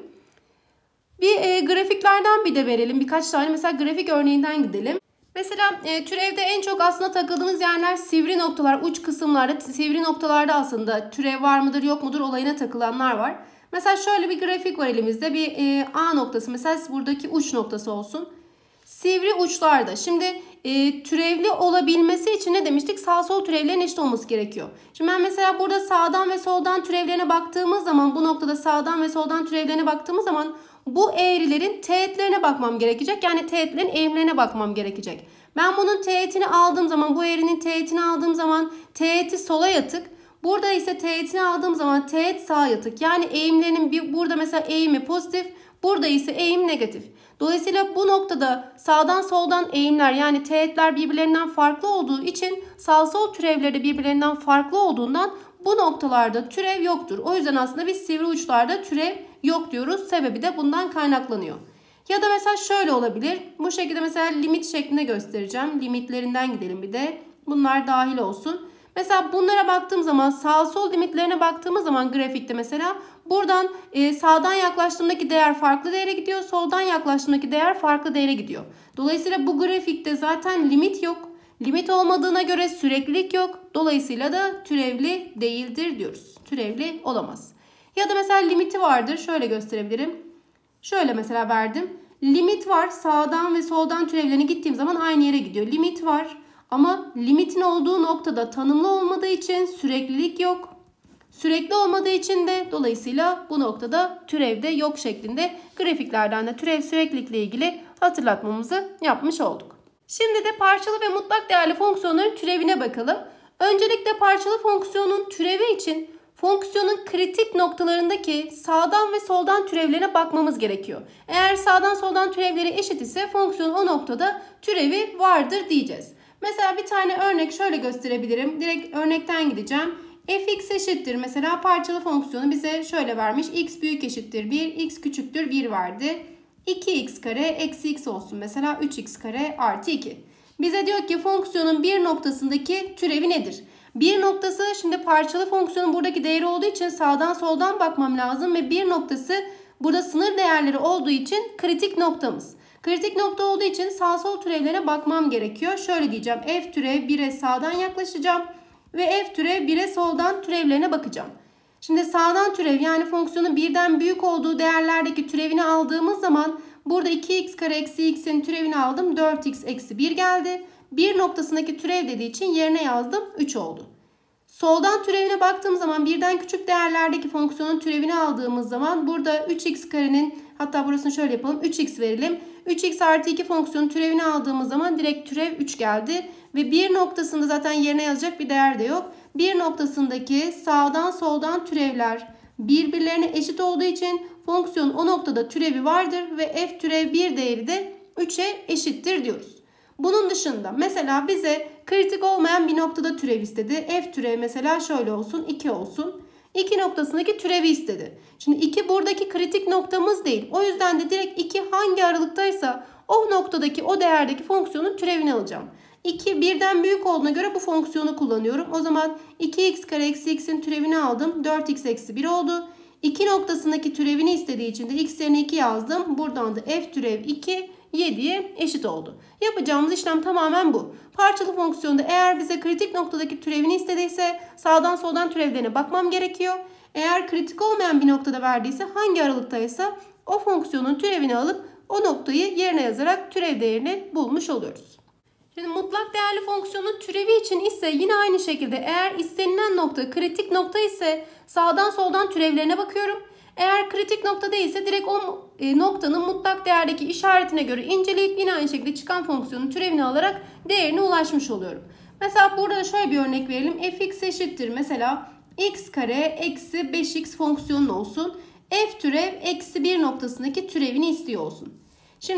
Bir e, grafiklerden bir de verelim. Birkaç tane mesela grafik örneğinden gidelim. Mesela e, türevde en çok aslında takıldığınız yerler sivri noktalar, uç kısımlarda, sivri noktalarda aslında türev var mıdır yok mudur olayına takılanlar var. Mesela şöyle bir grafik var elimizde. Bir e, A noktası mesela buradaki uç noktası olsun. Sivri uçlarda. Şimdi e, türevli olabilmesi için ne demiştik? Sağ sol türevlerin eşit olması gerekiyor. Şimdi ben mesela burada sağdan ve soldan türevlerine baktığımız zaman, bu noktada sağdan ve soldan türevlerine baktığımız zaman bu eğrilerin teğetlerine bakmam gerekecek. Yani teğetlerin eğimlerine bakmam gerekecek. Ben bunun teğetini aldığım zaman, bu eğrinin teğetini aldığım zaman teğeti sola yatık. Burada ise teğetini aldığım zaman teğet sağa yatık. Yani eğimlerinin bir, burada mesela eğimi pozitif, burada ise eğim negatif. Dolayısıyla bu noktada sağdan soldan eğimler yani teğetler birbirlerinden farklı olduğu için sağ sol türevleri de birbirlerinden farklı olduğundan bu noktalarda türev yoktur. O yüzden aslında biz sivri uçlarda türev yok diyoruz. Sebebi de bundan kaynaklanıyor. Ya da mesela şöyle olabilir. Bu şekilde mesela limit şeklinde göstereceğim. Limitlerinden gidelim bir de. Bunlar dahil olsun. Mesela bunlara baktığım zaman sağ sol limitlerine baktığımız zaman grafikte mesela buradan e, sağdan yaklaştığımdaki değer farklı değere gidiyor. Soldan yaklaştığımdaki değer farklı değere gidiyor. Dolayısıyla bu grafikte zaten limit yok. Limit olmadığına göre süreklilik yok. Dolayısıyla da türevli değildir diyoruz. Türevli olamaz. Ya da mesela limiti vardır. Şöyle gösterebilirim. Şöyle mesela verdim. Limit var. Sağdan ve soldan türevlerine gittiğim zaman aynı yere gidiyor. Limit var. Ama limitin olduğu noktada tanımlı olmadığı için süreklilik yok. Sürekli olmadığı için de dolayısıyla bu noktada türevde yok şeklinde grafiklerden de türev süreklilikle ilgili hatırlatmamızı yapmış olduk. Şimdi de parçalı ve mutlak değerli fonksiyonların türevine bakalım. Öncelikle parçalı fonksiyonun türevi için fonksiyonun kritik noktalarındaki sağdan ve soldan türevlerine bakmamız gerekiyor. Eğer sağdan soldan türevleri eşit ise fonksiyonun o noktada türevi vardır diyeceğiz. Mesela bir tane örnek şöyle gösterebilirim. Direkt örnekten gideceğim. Fx eşittir. Mesela parçalı fonksiyonu bize şöyle vermiş. X büyük eşittir bir, x küçüktür bir verdi. iki x kare eksi x olsun. Mesela üç x kare artı iki. Bize diyor ki fonksiyonun bir noktasındaki türevi nedir? Bir noktası şimdi parçalı fonksiyonun buradaki değeri olduğu için sağdan soldan bakmam lazım. Ve bir noktası burada sınır değerleri olduğu için kritik noktamız. Kritik nokta olduğu için sağ sol türevlere bakmam gerekiyor. Şöyle diyeceğim. F türev bire sağdan yaklaşacağım. Ve f türev bire soldan türevlerine bakacağım. Şimdi sağdan türev yani fonksiyonun birden büyük olduğu değerlerdeki türevini aldığımız zaman burada iki x kare eksi x'in türevini aldım. dört x eksi bir geldi. bir noktasındaki türev dediği için yerine yazdım. üç oldu. Soldan türevine baktığım zaman birden küçük değerlerdeki fonksiyonun türevini aldığımız zaman burada üç x karenin hatta burasını şöyle yapalım. üç x verelim. üç x artı iki fonksiyonun türevini aldığımız zaman direkt türev üç geldi. Ve bir noktasında zaten yerine yazacak bir değer de yok. bir noktasındaki sağdan soldan türevler birbirlerine eşit olduğu için fonksiyonun o noktada türevi vardır. Ve f türev bir değeri de üçe eşittir diyoruz. Bunun dışında mesela bize kritik olmayan bir noktada türev istedi. F türev mesela şöyle olsun, iki olsun. iki noktasındaki türevi istedi. Şimdi iki buradaki kritik noktamız değil. O yüzden de direkt iki hangi aralıktaysa o noktadaki o değerdeki fonksiyonun türevini alacağım. iki birden büyük olduğuna göre bu fonksiyonu kullanıyorum. O zaman iki x kare eksi x'in türevini aldım. dört x eksi bir oldu. iki noktasındaki türevini istediği için de x yerine iki yazdım. Buradan da f türev iki yediye eşit oldu. Yapacağımız işlem tamamen bu. Parçalı fonksiyonda eğer bize kritik noktadaki türevini istediyse sağdan soldan türevlerine bakmam gerekiyor. Eğer kritik olmayan bir noktada verdiyse hangi aralıktaysa o fonksiyonun türevini alıp o noktayı yerine yazarak türev değerini bulmuş oluyoruz. Şimdi mutlak değerli fonksiyonun türevi için ise yine aynı şekilde eğer istenilen nokta kritik nokta ise sağdan soldan türevlerine bakıyorum. Eğer kritik nokta değilse direkt o noktanın mutlak değerdeki işaretine göre inceleyip yine aynı şekilde çıkan fonksiyonun türevini alarak değerine ulaşmış oluyorum. Mesela burada şöyle bir örnek verelim. Fx eşittir mesela x kare eksi beş x fonksiyonu olsun. F türev eksi bir noktasındaki türevini istiyor olsun. Şimdi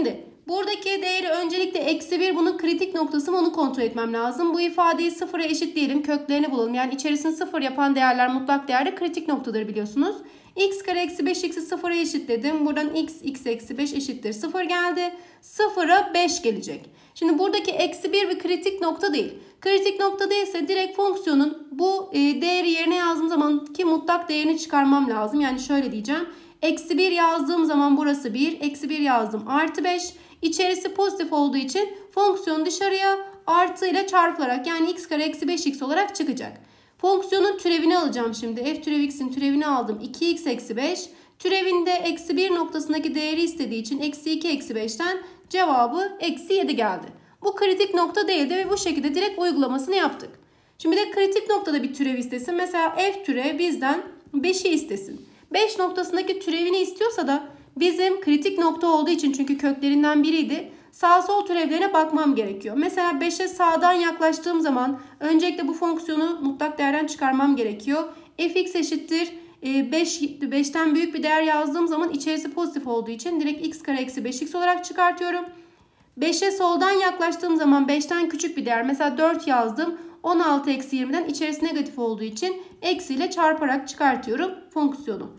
Buradaki değeri öncelikle eksi bir, bunun kritik noktası mı onu kontrol etmem lazım. Bu ifadeyi sıfıra eşitleyelim, köklerini bulalım. Yani içerisini sıfır yapan değerler mutlak değerde kritik noktadır biliyorsunuz. X kare eksi beş x'i sıfıra eşitledim. Buradan x, x eksi beş eşittir sıfır geldi. sıfıra beş gelecek. Şimdi buradaki eksi bir bir kritik nokta değil. Kritik nokta değilse direkt fonksiyonun bu değeri yerine yazdığım zaman ki mutlak değerini çıkarmam lazım. Yani şöyle diyeceğim. Eksi bir yazdığım zaman burası bir. Eksi bir yazdım artı beş. İçerisi pozitif olduğu için fonksiyon dışarıya artı ile çarpılarak yani x kare eksi beş x olarak çıkacak. Fonksiyonun türevini alacağım şimdi. F türev x'in türevini aldım. iki x eksi beş. Türevinde eksi bir noktasındaki değeri istediği için eksi iki eksi beşten cevabı eksi yedi geldi. Bu kritik nokta değildi ve bu şekilde direkt uygulamasını yaptık. Şimdi de kritik noktada bir türev istesin. Mesela f türev bizden beşi istesin. beş noktasındaki türevini istiyorsa da bizim kritik nokta olduğu için, çünkü köklerinden biriydi, sağ sol türevlerine bakmam gerekiyor. Mesela beşe sağdan yaklaştığım zaman öncelikle bu fonksiyonu mutlak değerden çıkarmam gerekiyor. Fx eşittir beş, beşten büyük bir değer yazdığım zaman içerisi pozitif olduğu için direkt x kare eksi beş x olarak çıkartıyorum. beşe soldan yaklaştığım zaman beşten küçük bir değer, mesela dört yazdım. on altı eksi yirmiden içerisi negatif olduğu için eksiyle çarparak çıkartıyorum fonksiyonu.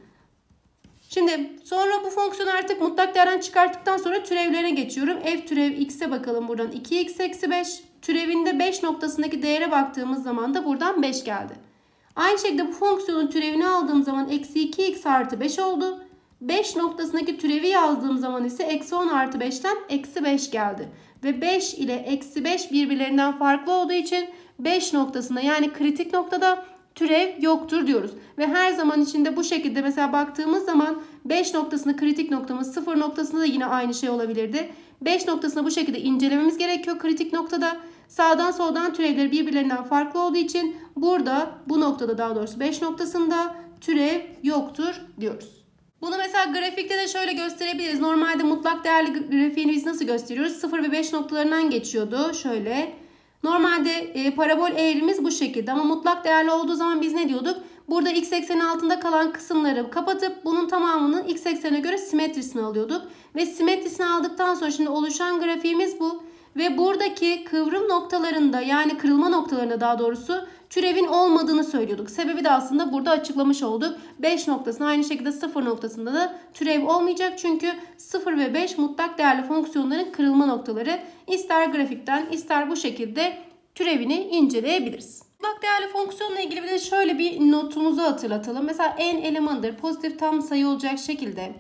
Şimdi sonra bu fonksiyonu artık mutlak değerden çıkarttıktan sonra türevlerine geçiyorum. F türev x'e bakalım buradan iki x eksi beş. Türevinde beş noktasındaki değere baktığımız zaman da buradan beş geldi. Aynı şekilde bu fonksiyonun türevini aldığım zaman eksi iki x artı beş oldu. beş noktasındaki türevi yazdığım zaman ise eksi on artı beşten eksi beş geldi. Ve beş ile eksi beş birbirlerinden farklı olduğu için beş noktasında yani kritik noktada türev yoktur diyoruz. Ve her zaman içinde bu şekilde mesela baktığımız zaman beş noktasında kritik noktamız, sıfır noktasında da yine aynı şey olabilirdi. beş noktasını bu şekilde incelememiz gerekiyor kritik noktada. Sağdan soldan türevleri birbirlerinden farklı olduğu için burada bu noktada, daha doğrusu beş noktasında türev yoktur diyoruz. Bunu mesela grafikte de şöyle gösterebiliriz. Normalde mutlak değerli grafiğini biz nasıl gösteriyoruz? sıfır ve beş noktalarından geçiyordu. Şöyle. Normalde e, parabol eğrimiz bu şekilde ama mutlak değerli olduğu zaman biz ne diyorduk? Burada x eksenin altında kalan kısımları kapatıp bunun tamamını x eksenine göre simetrisini alıyorduk. Ve simetrisini aldıktan sonra şimdi oluşan grafiğimiz bu. Ve buradaki kıvrım noktalarında, yani kırılma noktalarında daha doğrusu türevin olmadığını söylüyorduk. Sebebi de aslında burada açıklamış olduk. beş noktasında aynı şekilde sıfır noktasında da türev olmayacak. Çünkü sıfır ve beş mutlak değerli fonksiyonların kırılma noktaları. İster grafikten ister bu şekilde türevini inceleyebiliriz. Mutlak değerli fonksiyonla ilgili bir de şöyle bir notumuzu hatırlatalım. Mesela n elemanıdır, pozitif tam sayı olacak şekilde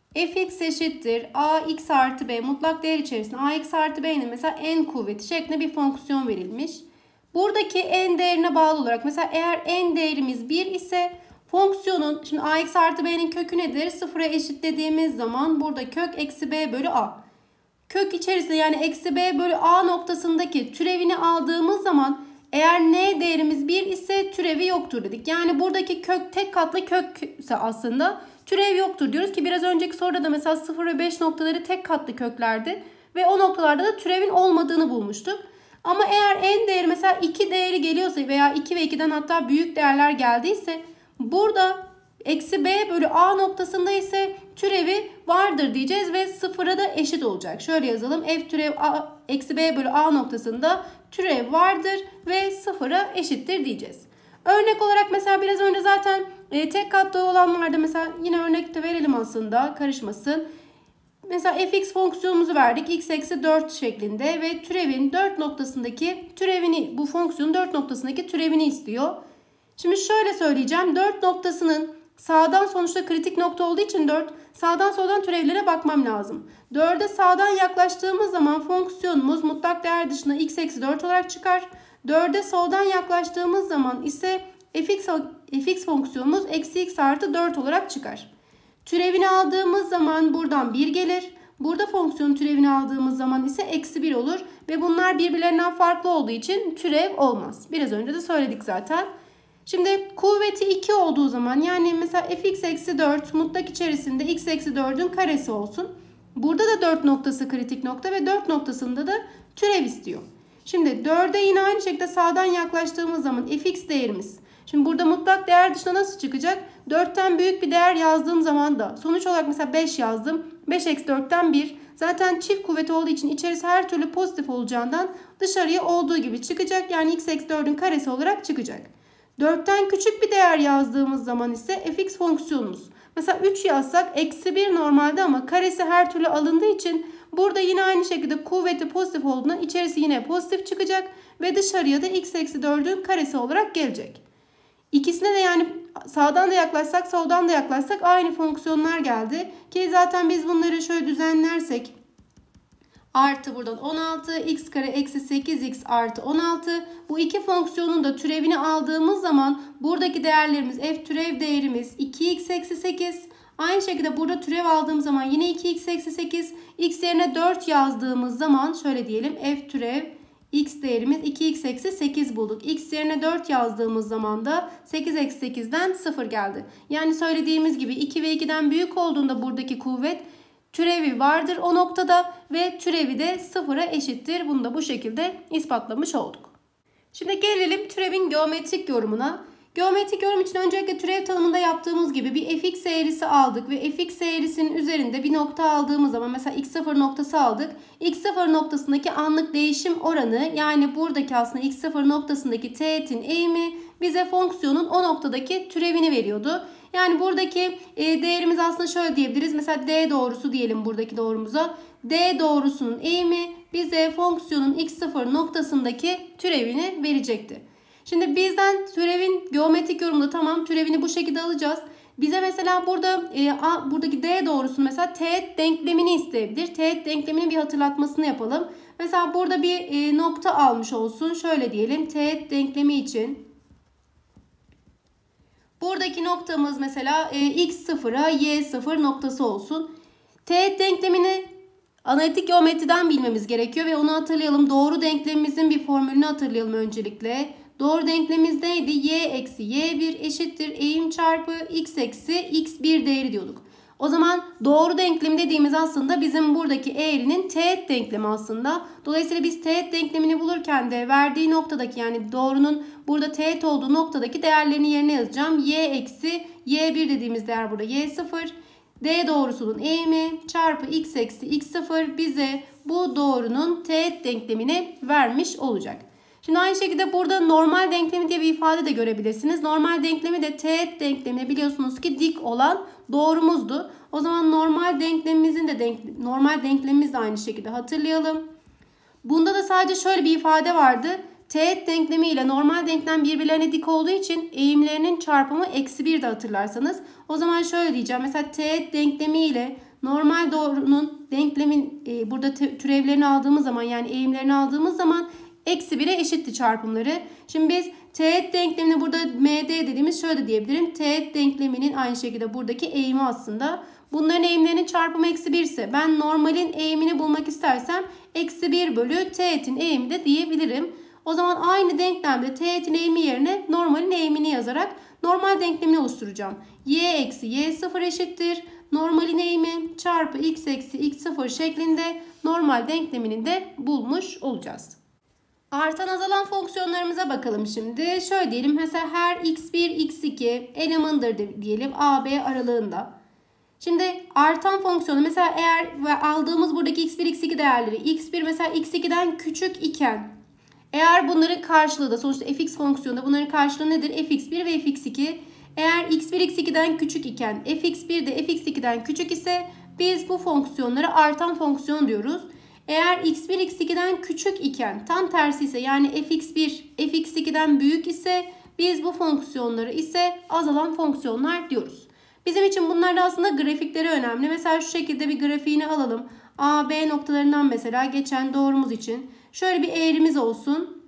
fx eşittir ax artı b, mutlak değer içerisinde ax artı b'nin mesela n kuvveti şeklinde bir fonksiyon verilmiş. Buradaki n değerine bağlı olarak mesela eğer n değerimiz bir ise fonksiyonun, şimdi ax artı b'nin kökü nedir? sıfıra eşitlediğimiz zaman burada kök eksi b bölü a. Kök içerisinde yani eksi b bölü a noktasındaki türevini aldığımız zaman eğer n değerimiz bir ise türevi yoktur dedik. Yani buradaki kök tek katlı kökse aslında türev yoktur diyoruz ki biraz önceki soruda da mesela sıfır ve beş noktaları tek katlı köklerdi. Ve o noktalarda da türevin olmadığını bulmuştuk. Ama eğer n değeri mesela iki değeri geliyorsa veya iki ve ikiden hatta büyük değerler geldiyse burada eksi b bölü a noktasında ise türevi vardır diyeceğiz ve sıfıra da eşit olacak. Şöyle yazalım. F türev a, eksi b bölü a noktasında türev vardır ve sıfıra eşittir diyeceğiz. Örnek olarak mesela biraz önce zaten e, tek katlı olanlarda mesela yine örnekte verelim aslında karışmasın. Mesela fx fonksiyonumuzu verdik. X eksi dört şeklinde ve türevin dört noktasındaki türevini, bu fonksiyonun dört noktasındaki türevini istiyor. Şimdi şöyle söyleyeceğim. dört noktasının sağdan sonuçta kritik nokta olduğu için dört, sağdan soldan türevlere bakmam lazım. dörde sağdan yaklaştığımız zaman fonksiyonumuz mutlak değer dışında x eksi dört olarak çıkar. dörde soldan yaklaştığımız zaman ise fx, fx fonksiyonumuz eksi x artı dört olarak çıkar. Türevini aldığımız zaman buradan bir gelir. Burada fonksiyonun türevini aldığımız zaman ise eksi bir olur. Ve bunlar birbirlerinden farklı olduğu için türev olmaz. Biraz önce de söyledik zaten. Şimdi kuvveti iki olduğu zaman yani mesela fx eksi dört mutlak içerisinde x eksi dördün karesi olsun. Burada da dört noktası kritik nokta ve dört noktasında da türev istiyor. Şimdi dörde yine aynı şekilde sağdan yaklaştığımız zaman fx değerimiz. Şimdi burada mutlak değer dışına nasıl çıkacak? dörtten büyük bir değer yazdığım zaman da sonuç olarak mesela beş yazdım. beş eksi dörtten bir. Zaten çift kuvvet olduğu için içerisi her türlü pozitif olacağından dışarıya olduğu gibi çıkacak. Yani x eksi dördün karesi olarak çıkacak. dörtten küçük bir değer yazdığımız zaman ise fx fonksiyonumuz. Mesela üç yazsak eksi bir normalde ama karesi her türlü alındığı için burada yine aynı şekilde kuvveti pozitif olduğundan içerisi yine pozitif çıkacak. Ve dışarıya da x eksi dördün karesi olarak gelecek. İkisine de yani sağdan da yaklaşsak soldan da yaklaşsak aynı fonksiyonlar geldi. Ki zaten biz bunları şöyle düzenlersek artı buradan on altı x kare eksi sekiz x artı on altı. Bu iki fonksiyonun da türevini aldığımız zaman buradaki değerlerimiz f türev değerimiz iki x eksi sekiz. Aynı şekilde burada türev aldığım zaman yine iki x eksi sekiz. X yerine dört yazdığımız zaman şöyle diyelim f türev x değerimiz iki x eksi sekiz bulduk. X yerine dört yazdığımız zaman da sekiz eksi sekizden sıfır geldi. Yani söylediğimiz gibi iki ve ikiden büyük olduğunda buradaki kuvvet türevi vardır o noktada ve türevi de sıfıra eşittir. Bunu da bu şekilde ispatlamış olduk. Şimdi gelelim türevin geometrik yorumuna. Geometrik yorum için öncelikle türev tanımında yaptığımız gibi bir fx eğrisi aldık ve fx eğrisinin üzerinde bir nokta aldığımız zaman mesela x sıfır noktası aldık. x sıfır noktasındaki anlık değişim oranı yani buradaki aslında x sıfır noktasındaki teğetin eğimi bize fonksiyonun o noktadaki türevini veriyordu. Yani buradaki değerimiz aslında şöyle diyebiliriz. Mesela d doğrusu diyelim buradaki doğrumuza. D doğrusunun eğimi bize fonksiyonun x sıfır noktasındaki türevini verecekti. Şimdi bizden türevin geometrik yorumunda tamam türevini bu şekilde alacağız. Bize mesela burada e, a, buradaki d doğrusunun mesela teğet denklemini isteyebilir. Teğet denkleminin bir hatırlatmasını yapalım. Mesela burada bir e, nokta almış olsun. Şöyle diyelim teğet denklemi için. Buradaki noktamız mesela e, x sıfıra y sıfır noktası olsun. Teğet denklemini analitik geometriden bilmemiz gerekiyor ve onu hatırlayalım. Doğru denklemimizin bir formülünü hatırlayalım öncelikle. Doğru denklemimiz neydi? Y eksi y bir eşittir eğim çarpı x eksi x bir değeri diyorduk. O zaman doğru denklem dediğimiz aslında bizim buradaki eğrinin teğet denklemi aslında. Dolayısıyla biz teğet denklemini bulurken de verdiği noktadaki yani doğrunun burada teğet olduğu noktadaki değerlerini yerine yazacağım. Y eksi y bir dediğimiz değer burada y sıfır. D doğrusunun eğimi çarpı x eksi x sıfır bize bu doğrunun teğet denklemini vermiş olacak. Şimdi aynı şekilde burada normal denklemi diye bir ifade de görebilirsiniz. Normal denklemi de teğet denklemi biliyorsunuz ki dik olan doğrumuzdu. O zaman normal denklemimizin de denk, normal denklemimiz de aynı şekilde hatırlayalım. Bunda da sadece şöyle bir ifade vardı. Teğet denklemi ile normal denklem birbirlerine dik olduğu için eğimlerinin çarpımı eksi bir de hatırlarsanız. O zaman şöyle diyeceğim. Mesela teğet denklemi ile normal doğrunun denklemin e, burada türevlerini aldığımız zaman yani eğimlerini aldığımız zaman eksi bire eşitti çarpımları. Şimdi biz teğet denklemini burada M D dediğimiz şöyle diyebilirim. Teğet denkleminin aynı şekilde buradaki eğimi aslında. Bunların eğimlerinin çarpımı eksi bir ise ben normalin eğimini bulmak istersem eksi bir bölü teğetin eğimi de diyebilirim. O zaman aynı denklemde teğetin eğimi yerine normalin eğimini yazarak normal denklemini oluşturacağım. Y eksi y sıfır eşittir. Normalin eğimi çarpı x eksi x sıfır şeklinde normal denklemini de bulmuş olacağız. Artan azalan fonksiyonlarımıza bakalım şimdi. Şöyle diyelim mesela her x bir x iki elemanıdır diyelim A B aralığında. Şimdi artan fonksiyonu mesela eğer aldığımız buradaki x bir x iki değerleri x bir mesela x iki'den küçük iken eğer bunların karşılığı da sonuçta fx fonksiyonunda bunların karşılığı nedir? fx bir ve fx iki. Eğer x bir x iki'den küçük iken fx bir de fx iki'den küçük ise biz bu fonksiyonlara artan fonksiyon diyoruz. Eğer x bir x iki'den küçük iken tam tersi ise yani fx bir fx iki'den büyük ise biz bu fonksiyonları ise azalan fonksiyonlar diyoruz. Bizim için bunlarda aslında grafikleri önemli. Mesela şu şekilde bir grafiğini alalım. A, B noktalarından mesela geçen doğrumuz için. Şöyle bir eğrimiz olsun.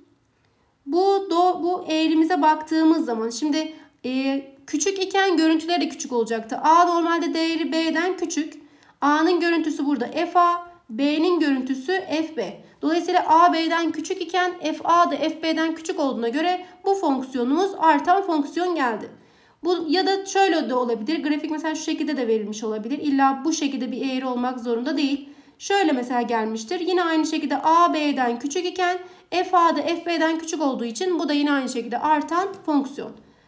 Bu, do, bu eğrimize baktığımız zaman şimdi e, küçük iken görüntüleri de küçük olacaktı. A normalde değeri B'den küçük. A'nın görüntüsü burada F A. B'nin görüntüsü F B. Dolayısıyla A B'den küçük iken F A da F B'den küçük olduğuna göre bu fonksiyonumuz artan fonksiyon geldi. Bu ya da şöyle de olabilir. Grafik mesela şu şekilde de verilmiş olabilir. İlla bu şekilde bir eğri olmak zorunda değil. Şöyle mesela gelmiştir. Yine aynı şekilde A B'den küçük iken F A da F B'den küçük olduğu için bu da yine aynı şekilde artan fonksiyon.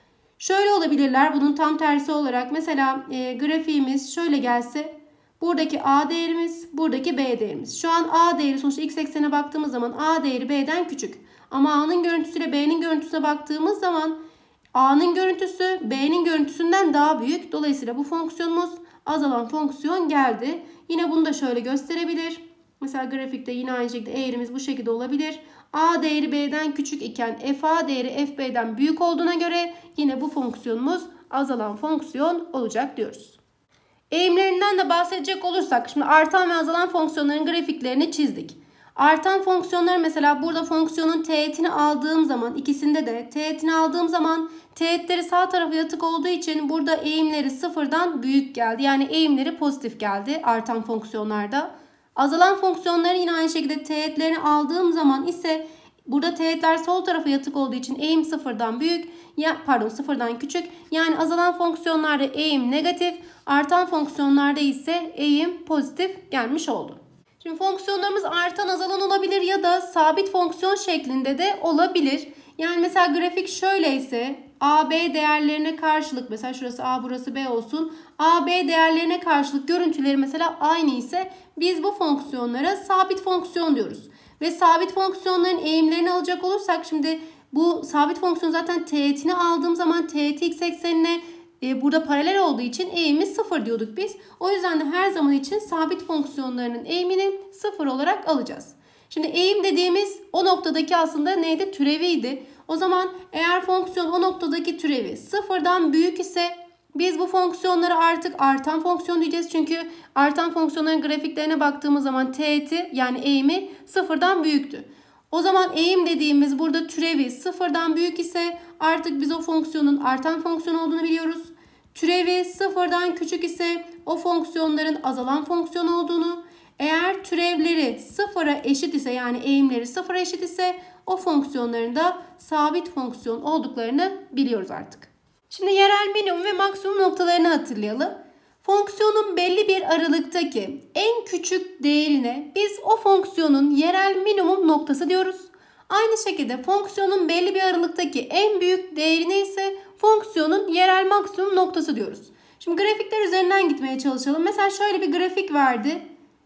Şöyle olabilirler bunun tam tersi olarak. Mesela e, grafiğimiz şöyle gelse. Buradaki A değerimiz, buradaki B değerimiz. Şu an A değeri sonuçta x eksene baktığımız zaman A değeri B'den küçük. Ama A'nın görüntüsüyle B'nin görüntüsüne baktığımız zaman A'nın görüntüsü B'nin görüntüsünden daha büyük. Dolayısıyla bu fonksiyonumuz azalan fonksiyon geldi. Yine bunu da şöyle gösterebilir. Mesela grafikte yine aynı şekilde eğrimiz bu şekilde olabilir. A değeri B'den küçük iken F A değeri F B'den büyük olduğuna göre yine bu fonksiyonumuz azalan fonksiyon olacak diyoruz. Eğimlerinden de bahsedecek olursak şimdi artan ve azalan fonksiyonların grafiklerini çizdik. Artan fonksiyonlar mesela burada fonksiyonun teğetini aldığım zaman ikisinde de teğetini aldığım zaman teğetleri sağ tarafa yatık olduğu için burada eğimleri sıfırdan büyük geldi. Yani eğimleri pozitif geldi artan fonksiyonlarda. Azalan fonksiyonların yine aynı şekilde teğetlerini aldığım zaman ise burada teğetler sol tarafa yatık olduğu için eğim sıfırdan büyük, ya pardon sıfırdan küçük. Yani azalan fonksiyonlarda eğim negatif, artan fonksiyonlarda ise eğim pozitif gelmiş oldu. Şimdi fonksiyonlarımız artan azalan olabilir ya da sabit fonksiyon şeklinde de olabilir. Yani mesela grafik şöyleyse A B değerlerine karşılık mesela şurası A burası B olsun. A B değerlerine karşılık görüntüleri mesela aynı ise biz bu fonksiyonlara sabit fonksiyon diyoruz. Ve sabit fonksiyonların eğimlerini alacak olursak şimdi bu sabit fonksiyon zaten teğetini aldığım zaman teğeti x eksenine e, burada paralel olduğu için eğimi sıfır diyorduk biz. O yüzden de her zaman için sabit fonksiyonlarının eğimini sıfır olarak alacağız. Şimdi eğim dediğimiz o noktadaki aslında neydi? Türeviydi. O zaman eğer fonksiyon o noktadaki türevi sıfırdan büyük ise biz bu fonksiyonları artık artan fonksiyon diyeceğiz. Çünkü artan fonksiyonların grafiklerine baktığımız zaman teğeti yani eğimi sıfırdan büyüktü. O zaman eğim dediğimiz burada türevi sıfırdan büyük ise artık biz o fonksiyonun artan fonksiyon olduğunu biliyoruz. Türevi sıfırdan küçük ise o fonksiyonların azalan fonksiyon olduğunu, eğer türevleri sıfıra eşit ise yani eğimleri sıfıra eşit ise o fonksiyonların da sabit fonksiyon olduklarını biliyoruz artık. Şimdi yerel minimum ve maksimum noktalarını hatırlayalım. Fonksiyonun belli bir aralıktaki en küçük değerine biz o fonksiyonun yerel minimum noktası diyoruz. Aynı şekilde fonksiyonun belli bir aralıktaki en büyük değerine ise fonksiyonun yerel maksimum noktası diyoruz. Şimdi grafikler üzerinden gitmeye çalışalım. Mesela şöyle bir grafik verdi.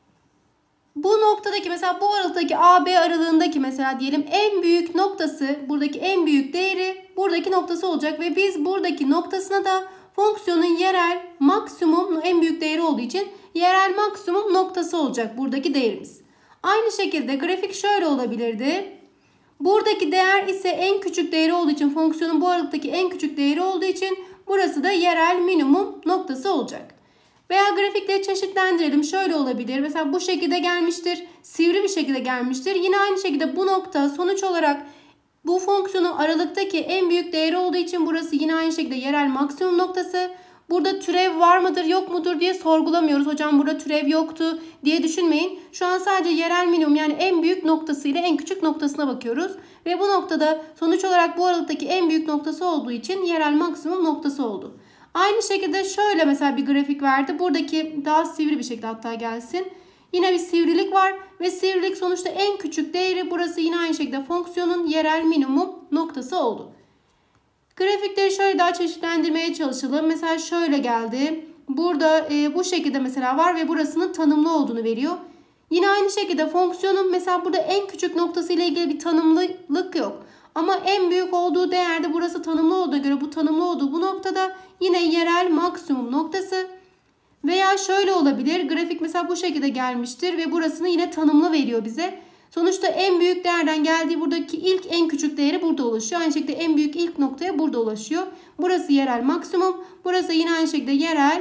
Bu noktadaki mesela bu aralıktaki A B aralığındaki mesela diyelim en büyük noktası buradaki en büyük değeri buradaki noktası olacak ve biz buradaki noktasına da fonksiyonun yerel maksimum en büyük değeri olduğu için yerel maksimum noktası olacak buradaki değerimiz. Aynı şekilde grafik şöyle olabilirdi. Buradaki değer ise en küçük değeri olduğu için fonksiyonun bu aralıktaki en küçük değeri olduğu için burası da yerel minimum noktası olacak. Veya grafikleri çeşitlendirelim. Şöyle olabilir. Mesela bu şekilde gelmiştir. Sivri bir şekilde gelmiştir. Yine aynı şekilde bu nokta sonuç olarak bu fonksiyonun aralıktaki en büyük değeri olduğu için burası yine aynı şekilde yerel maksimum noktası. Burada türev var mıdır yok mudur diye sorgulamıyoruz. Hocam burada türev yoktu diye düşünmeyin. Şu an sadece yerel minimum yani en büyük noktası ile en küçük noktasına bakıyoruz. Ve bu noktada sonuç olarak bu aralıktaki en büyük noktası olduğu için yerel maksimum noktası oldu. Aynı şekilde şöyle mesela bir grafik verdi. Buradaki daha sivri bir şekilde hatta gelsin. Yine bir sivrilik var ve sivrilik sonuçta en küçük değeri burası yine aynı şekilde fonksiyonun yerel minimum noktası oldu. Grafikleri şöyle daha çeşitlendirmeye çalışalım. Mesela şöyle geldi. Burada e, bu şekilde mesela var ve burasının tanımlı olduğunu veriyor. Yine aynı şekilde fonksiyonun mesela burada en küçük noktası ile ilgili bir tanımlılık yok. Ama en büyük olduğu değerde burası tanımlı olduğuna göre bu tanımlı olduğu bu noktada yine yerel maksimum noktası. Veya şöyle olabilir. Grafik mesela bu şekilde gelmiştir ve burasını yine tanımlı veriyor bize. Sonuçta en büyük değerden geldiği buradaki ilk en küçük değeri burada ulaşıyor. Aynı şekilde en büyük ilk noktaya burada ulaşıyor. Burası yerel maksimum. Burası yine aynı şekilde yerel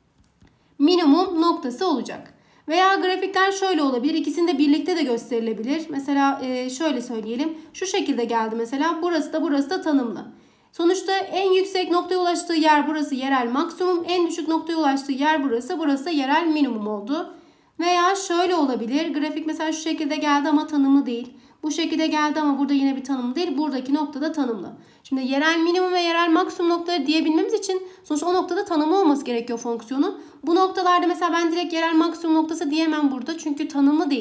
minimum noktası olacak. Veya grafikler şöyle olabilir. İkisini de birlikte de gösterilebilir. Mesela şöyle söyleyelim. Şu şekilde geldi mesela. Burası da burası da tanımlı. Sonuçta en yüksek noktaya ulaştığı yer burası yerel maksimum. En düşük noktaya ulaştığı yer burası. Burası da yerel minimum oldu. Veya şöyle olabilir. Grafik mesela şu şekilde geldi ama tanımlı değil. Bu şekilde geldi ama burada yine bir tanımlı değil. Buradaki noktada tanımlı. Şimdi yerel minimum ve yerel maksimum noktaları diyebilmemiz için sonuçta o noktada tanımlı olması gerekiyor fonksiyonun. Bu noktalarda mesela ben direkt yerel maksimum noktası diyemem burada. Çünkü tanımlı değil.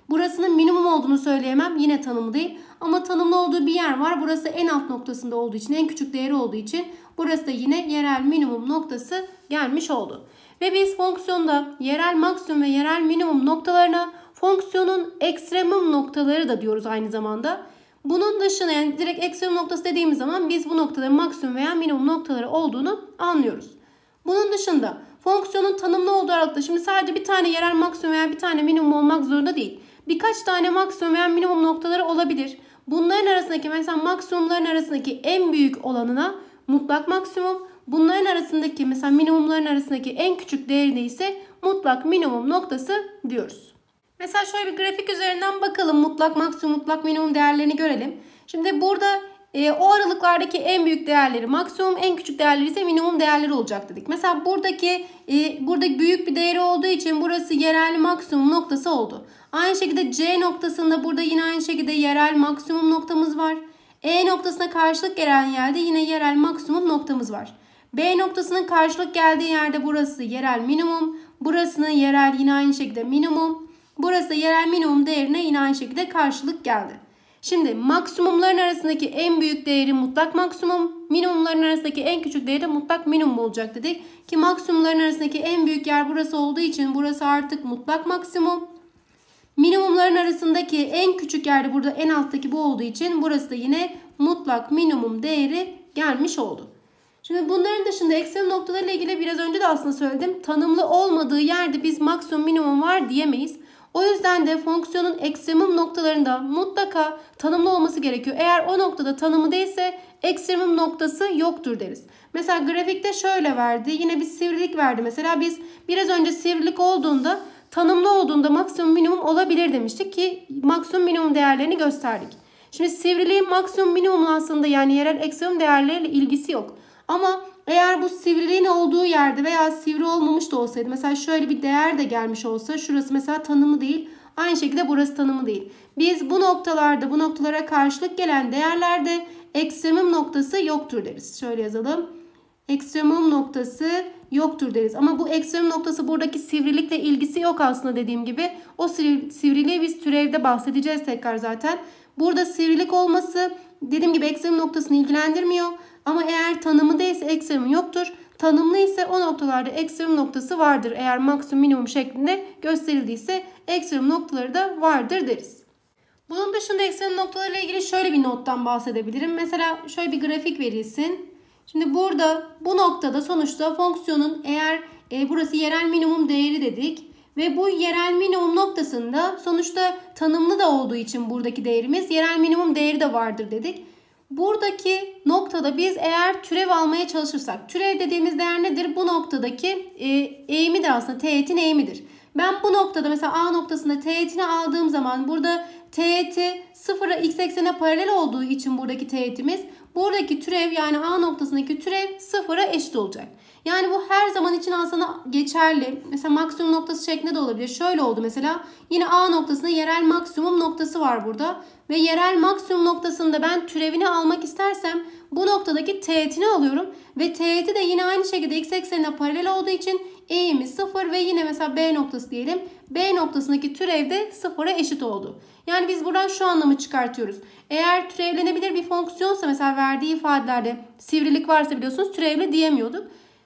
Burasının minimum olduğunu söyleyemem. Yine tanımlı değil. Ama tanımlı olduğu bir yer var. Burası en alt noktasında olduğu için, en küçük değeri olduğu için burası da yine yerel minimum noktası gelmiş oldu. Ve biz fonksiyonda yerel maksimum ve yerel minimum noktalarına fonksiyonun ekstremum noktaları da diyoruz aynı zamanda. Bunun dışında yani direkt ekstremum noktası dediğimiz zaman biz bu noktaların maksimum veya minimum noktaları olduğunu anlıyoruz. Bunun dışında fonksiyonun tanımlı olduğu aralıkta şimdi sadece bir tane yerel maksimum veya bir tane minimum olmak zorunda değil. Birkaç tane maksimum veya minimum noktaları olabilir. Bunların arasındaki mesela maksimumların arasındaki en büyük olanına mutlak maksimum, bunların arasındaki mesela minimumların arasındaki en küçük değerine ise mutlak minimum noktası diyoruz. Mesela şöyle bir grafik üzerinden bakalım, mutlak maksimum, mutlak minimum değerlerini görelim. Şimdi burada e, o aralıklardaki en büyük değerleri maksimum, en küçük değerleri ise minimum değerleri olacak dedik. Mesela buradaki e, burada büyük bir değeri olduğu için burası yerel maksimum noktası oldu. Aynı şekilde C noktasında burada yine aynı şekilde yerel maksimum noktamız var. E noktasına karşılık gelen yerde yine yerel maksimum noktamız var. B noktasının karşılık geldiği yerde burası yerel minimum. Burasının yerel yine aynı şekilde minimum. Burası yerel minimum değerine yine aynı şekilde karşılık geldi. Şimdi maksimumların arasındaki en büyük değeri mutlak maksimum. Minimumların arasındaki en küçük değeri de mutlak minimum olacak dedik. Ki maksimumların arasındaki en büyük yer burası olduğu için burası artık mutlak maksimum. Minimumların arasındaki en küçük yerde burada en alttaki bu olduğu için burası da yine mutlak minimum değeri gelmiş oldu. Şimdi bunların dışında ekstrem noktalarıyla ilgili biraz önce de aslında söyledim. Tanımlı olmadığı yerde biz maksimum minimum var diyemeyiz. O yüzden de fonksiyonun ekstremum noktalarında mutlaka tanımlı olması gerekiyor. Eğer o noktada tanımlı değilse ekstremum noktası yoktur deriz. Mesela grafikte şöyle verdi. Yine bir sivrilik verdi. Mesela biz biraz önce sivrilik olduğunda tanımlı olduğunda maksimum minimum olabilir demiştik ki maksimum minimum değerlerini gösterdik. Şimdi sivriliğin maksimum minimum aslında yani yerel ekstremum değerleriyle ilgisi yok. Ama eğer bu sivriliğin olduğu yerde veya sivri olmamış da olsaydı mesela şöyle bir değer de gelmiş olsa şurası mesela tanımlı değil. Aynı şekilde burası tanımlı değil. Biz bu noktalarda bu noktalara karşılık gelen değerlerde ekstremum noktası yoktur deriz. Şöyle yazalım. Ekstremum noktası yoktur deriz. Ama bu ekstremum noktası buradaki sivrilikle ilgisi yok aslında dediğim gibi. O sivriliği biz türevde bahsedeceğiz tekrar zaten. Burada sivrilik olması dediğim gibi ekstremum noktasını ilgilendirmiyor. Ama eğer tanımlı değilse ekstremum yoktur. Tanımlı ise o noktalarda ekstremum noktası vardır. Eğer maksimum minimum şeklinde gösterildiyse ekstremum noktaları da vardır deriz. Bunun dışında ekstremum noktalarıyla ilgili şöyle bir nottan bahsedebilirim. Mesela şöyle bir grafik verilsin. Şimdi burada bu noktada sonuçta fonksiyonun eğer e, burası yerel minimum değeri dedik. Ve bu yerel minimum noktasında sonuçta tanımlı da olduğu için buradaki değerimiz yerel minimum değeri de vardır dedik. Buradaki noktada biz eğer türev almaya çalışırsak, türev dediğimiz değer nedir? Bu noktadaki e, eğimidir aslında, teğetin eğimidir. Ben bu noktada mesela A noktasında teğetini aldığım zaman burada teğeti sıfıra x eksene paralel olduğu için buradaki teğetimiz, buradaki türev yani A noktasındaki türev sıfıra eşit olacak. Yani bu her zaman için aslında geçerli. Mesela maksimum noktası şeklinde de olabilir. Şöyle oldu mesela. Yine A noktasında yerel maksimum noktası var burada. Ve yerel maksimum noktasında ben türevini almak istersem bu noktadaki teğetini alıyorum. Ve teğeti de yine aynı şekilde x eksenine paralel olduğu için eğimi sıfır ve yine mesela B noktası diyelim. B noktasındaki türev de sıfıra eşit oldu. Yani biz buradan şu anlamı çıkartıyoruz. Eğer türevlenebilir bir fonksiyonsa mesela verdiği ifadelerde sivrilik varsa biliyorsunuz türevle diyemiyorduk.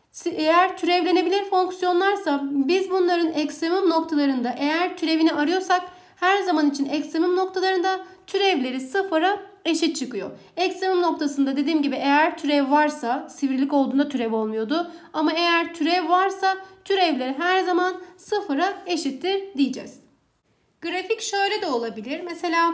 Eğer türevlenebilir fonksiyonlarsa biz bunların ekstremum noktalarında eğer türevini arıyorsak her zaman için ekstremum noktalarında türevleri sıfıra eşit çıkıyor. Ekstremum noktasında dediğim gibi eğer türev varsa sivrilik olduğunda türev olmuyordu. Ama eğer türev varsa türevleri her zaman sıfıra eşittir diyeceğiz. Grafik şöyle de olabilir. Mesela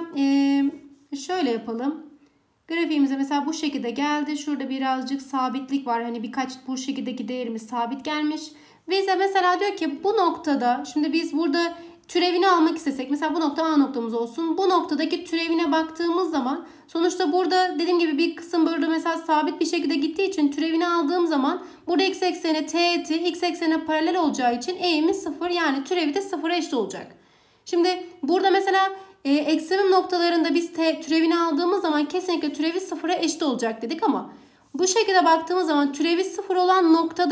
şöyle yapalım. Grafiğimize mesela bu şekilde geldi. Şurada birazcık sabitlik var. Hani birkaç bu şekildeki değerimiz sabit gelmiş. Bize mesela diyor ki bu noktada şimdi biz burada türevini almak istesek mesela bu nokta A noktamız olsun. Bu noktadaki türevine baktığımız zaman sonuçta burada dediğim gibi bir kısım burada mesela sabit bir şekilde gittiği için türevini aldığım zaman burada x ekseni teğeti x eksenine paralel olacağı için eğimi sıfır yani türevi de sıfıra eşit olacak. Şimdi burada mesela e, ekstremum noktalarında biz te, türevini aldığımız zaman kesinlikle türevi sıfıra eşit olacak dedik ama bu şekilde baktığımız zaman türevi sıfır olan noktada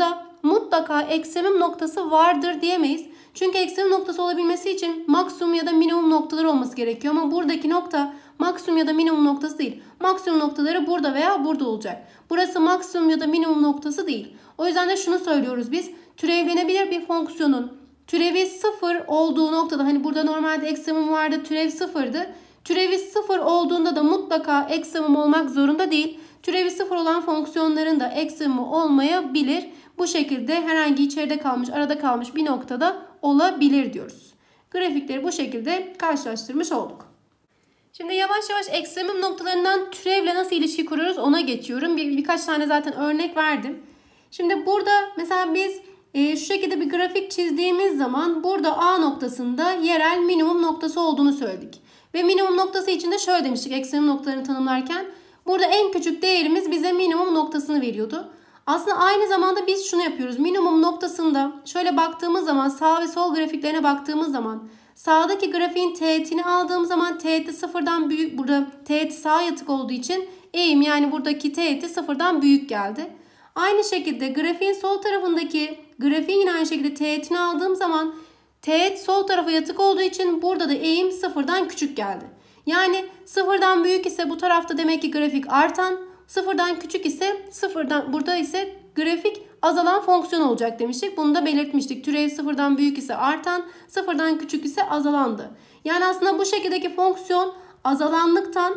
mutlaka ekstremum noktası vardır diyemeyiz. Çünkü ekstremum noktası olabilmesi için maksimum ya da minimum noktaları olması gerekiyor. Ama buradaki nokta maksimum ya da minimum noktası değil. Maksimum noktaları burada veya burada olacak. Burası maksimum ya da minimum noktası değil. O yüzden de şunu söylüyoruz biz. Türevlenebilir bir fonksiyonun türevi sıfır olduğu noktada, hani burada normalde ekstremum vardı, türev sıfırdı. Türevi sıfır olduğunda da mutlaka ekstremum olmak zorunda değil. Türevi sıfır olan fonksiyonların da ekstremum olmayabilir. Bu şekilde herhangi içeride kalmış, arada kalmış bir noktada olabilir diyoruz. Grafikleri bu şekilde karşılaştırmış olduk. Şimdi yavaş yavaş ekstremum noktalarından türevle nasıl ilişki kuruyoruz ona geçiyorum. Bir, birkaç tane zaten örnek verdim. Şimdi burada mesela biz e, şu şekilde bir grafik çizdiğimiz zaman burada A noktasında yerel minimum noktası olduğunu söyledik. Ve minimum noktası için de şöyle demiştik ekstremum noktalarını tanımlarken. Burada en küçük değerimiz bize minimum noktasını veriyordu. Aslında aynı zamanda biz şunu yapıyoruz. Minimum noktasında şöyle baktığımız zaman, sağ ve sol grafiklerine baktığımız zaman sağdaki grafiğin teğetini aldığım zaman teğeti sıfırdan büyük, burada teğet sağa yatık olduğu için eğim, yani buradaki teğeti sıfırdan büyük geldi. Aynı şekilde grafiğin sol tarafındaki grafiğin yine aynı şekilde teğetini aldığım zaman teğet sol tarafa yatık olduğu için burada da eğim sıfırdan küçük geldi. Yani sıfırdan büyük ise bu tarafta demek ki grafik artan, sıfırdan küçük ise sıfırdan, burada ise grafik azalan fonksiyon olacak demiştik. Bunu da belirtmiştik. Türev sıfırdan büyük ise artan, sıfırdan küçük ise azalandı. Yani aslında bu şekildeki fonksiyon azalanlıktan